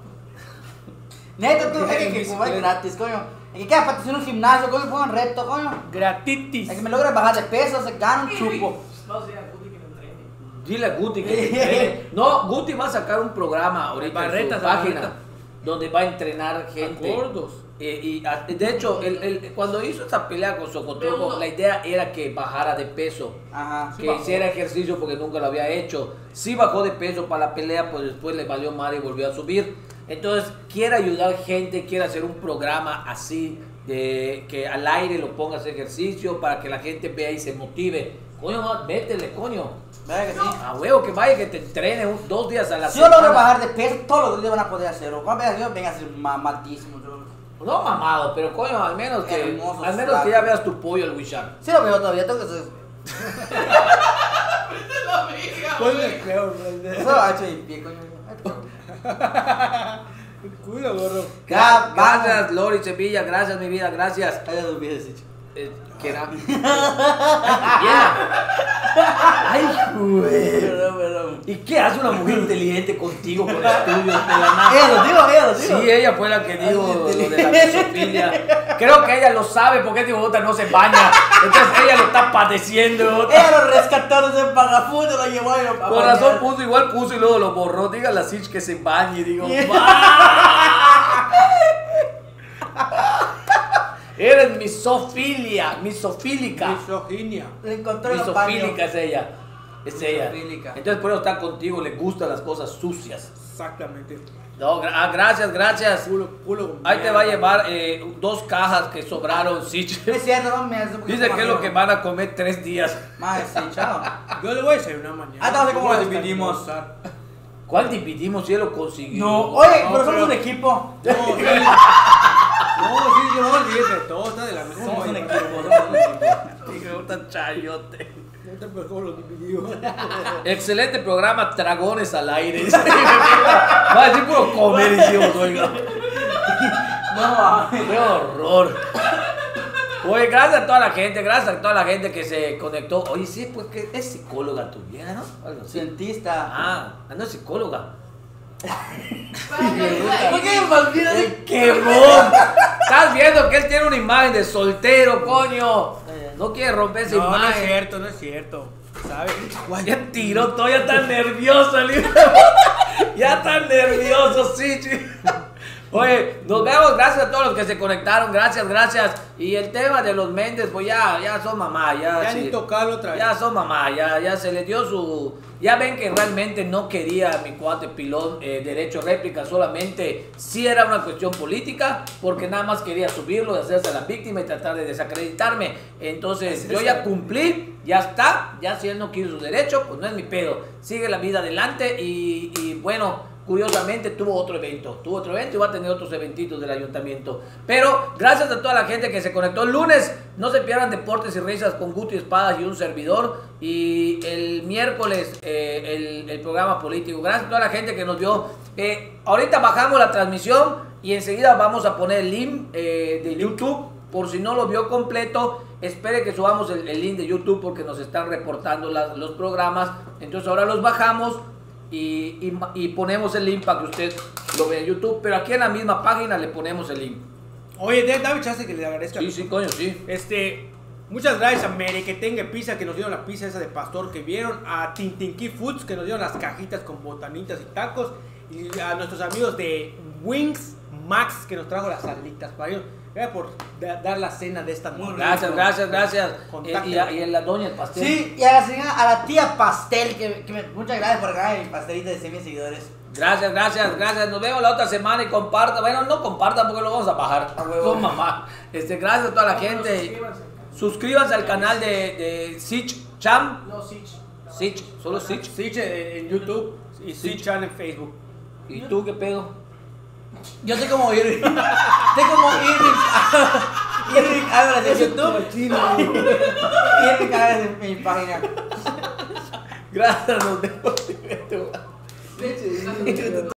Neta, tú, es que, que como es gratis, coño. Es que cada patrocinar un gimnasio, coño, pongan reto, coño. Gratitis. Es que me logra bajar de peso, se gana un chupo. Vamos a ir a Guti que lo entrene. Dile a Guti que te entrene. No, Guti va a sacar un programa ahorita Barretas, en su página Barretas. donde va a entrenar gente. Gordos. Eh, y a- de hecho, el, el- cuando hizo esa pelea con Socotroco, Pero no. la idea era que bajara de peso. Ajá. Que hiciera ejercicio porque nunca lo había hecho. Sí bajó de peso para la pelea, pues después le valió madre y volvió a subir. Entonces, quiere ayudar gente, quiere hacer un programa así, de que al aire lo ponga a hacer ejercicio para que la gente vea y se motive. Coño, ma, métele, coño. ¿Verdad que sí? A huevo, que vaya, que te entrene un- dos días a la Si yo semana. logro bajar de peso, todos los días van a poder hacerlo. Cuando veas yo, venga a ser mamadísimo. yo- No mamado, pero coño, al menos que, Hermoso, al menos que ya veas tu pollo al Wishar. Sí lo veo todavía, tengo que ser. La amiga, Ponle güey. feo, Eso lo ha hecho en pie, coño. el culo, gordo. Ya, Gracias, Lori Sevilla, gracias mi vida, gracias. Ay, ya olvidé ese chico. eh, que era. Yeah. Ay, güey. Perdón, perdón. ¿Y qué hace una mujer inteligente contigo con estudios de la nada? Ella lo digo, ella lo digo. Sí, ella fue la que dijo lo de la misofilia. Creo que ella lo sabe porque este bota no se baña. Entonces ella lo está padeciendo. Ella lo rescató de ese pagafundo, lo llevó a a Con bañar. razón puso, igual puso y luego lo borró. Dígale a Sich que se bañe y digo, ¡va! Eres misofilia, misofílica. Misoginia. Le encontró en los baños. Misofílica es ella. Es ella. Misofílica. Entonces por eso está contigo, le gustan las cosas sucias. Exactamente. No, gra- ah, gracias, gracias. Culo, culo con Ahí te va a mierda. llevar eh, dos cajas que sobraron, Sich. No es cierto, no me hace. Dice que es lo que van a comer tres días. Más, sí, chao. Yo le voy a desayunar mañana. Ah, no sé cómo Voy lo a dividimos. almorzar. ¿Cuál dividimos si él lo consiguió? No, oye, No, pero somos pero- un equipo. No, sí. No, sí, yo no olvides de todo, está de la mejor. Somos un manera. equipo, somos un equipo. Digo, tan chayote. No te preocupes, lo dividió. Excelente programa, Dragones al aire. Va a decir puro comer, hicimos, oiga. No, mames. Qué horror. Oye, gracias a toda la gente, gracias a toda la gente que se conectó. Oye, sí, pues que es psicóloga tu vieja, ¿no? Algo así. Cientista. Ah, ah, no es psicóloga. ¿Por qué me olvidas ¡Qué de quemón! Estás viendo que él tiene una imagen de soltero, coño. No quiere romper esa No, no es imagen. cierto, no es cierto. ¿Sabes? Ya tiró todo, ya está nervioso el hijo. Ya está nervioso, sí, sí. Oye, nos vemos, gracias a todos los que se conectaron, gracias, gracias. Y el tema de los Méndez, pues ya, ya son mamá, ya. Ya sí. ni tocarlo otra vez. Ya son mamá, ya, ya se le dio su... Ya ven que realmente no quería a mi cuate Pilón eh, derecho a réplica, solamente sí era una cuestión política, porque nada más quería subirlo, hacerse la víctima y tratar de desacreditarme. Entonces yo ya cumplí, ya está, ya si él no quiere su derecho, pues no es mi pedo. Sigue la vida adelante y, y bueno... Curiosamente tuvo otro evento, tuvo otro evento y va a tener otros eventitos del ayuntamiento. Pero gracias a toda la gente que se conectó el lunes. No se pierdan Deportes y Risas con Guti Espadas y un servidor. Y el miércoles eh, el, el programa político. Gracias a toda la gente que nos vio. Eh, ahorita bajamos la transmisión y enseguida vamos a poner el link eh, de YouTube. Por si no lo vio completo, espere que subamos el, el link de YouTube porque nos están reportando las- los programas. Entonces ahora los bajamos. Y, y, y ponemos el link para que usted lo vea en YouTube, pero aquí en la misma página le ponemos el link. Oye, de- dame chance que le agradezca. Sí, sí, coño, sí. Este, muchas gracias a Mere que tenga pizza, que nos dieron la pizza esa de pastor que vieron, a Tintinky Foods que nos dieron las cajitas con botanitas y tacos, y a nuestros amigos de Wings Max que nos trajo las salitas para ellos. Gracias por da- dar la cena de esta Muy noche. Gracias, gracias, gracias. Contáctenme. Eh, y, a, y a la doña el pastel. Sí, y a la señora, a la tía Pastel, que, que me, muchas gracias por regalar mi pastelito de cien mil seguidores. Gracias, gracias, gracias. Nos vemos la otra semana y compartan. Bueno, no compartan porque lo vamos a bajar. A huevo. Con mamá. Este, gracias a toda la gente. Suscríbanse. Suscríbanse al canal de, de Sich Cham. No, Sich. Sich, solo Sich. Sich en en YouTube y Sich. Sich Chan en Facebook. ¿Y tú qué pedo? Yo soy como Irving. Soy como Irving. Irving Álvarez en YouTube. Irving Álvarez en mi página. Gracias, nos vemos. Leche.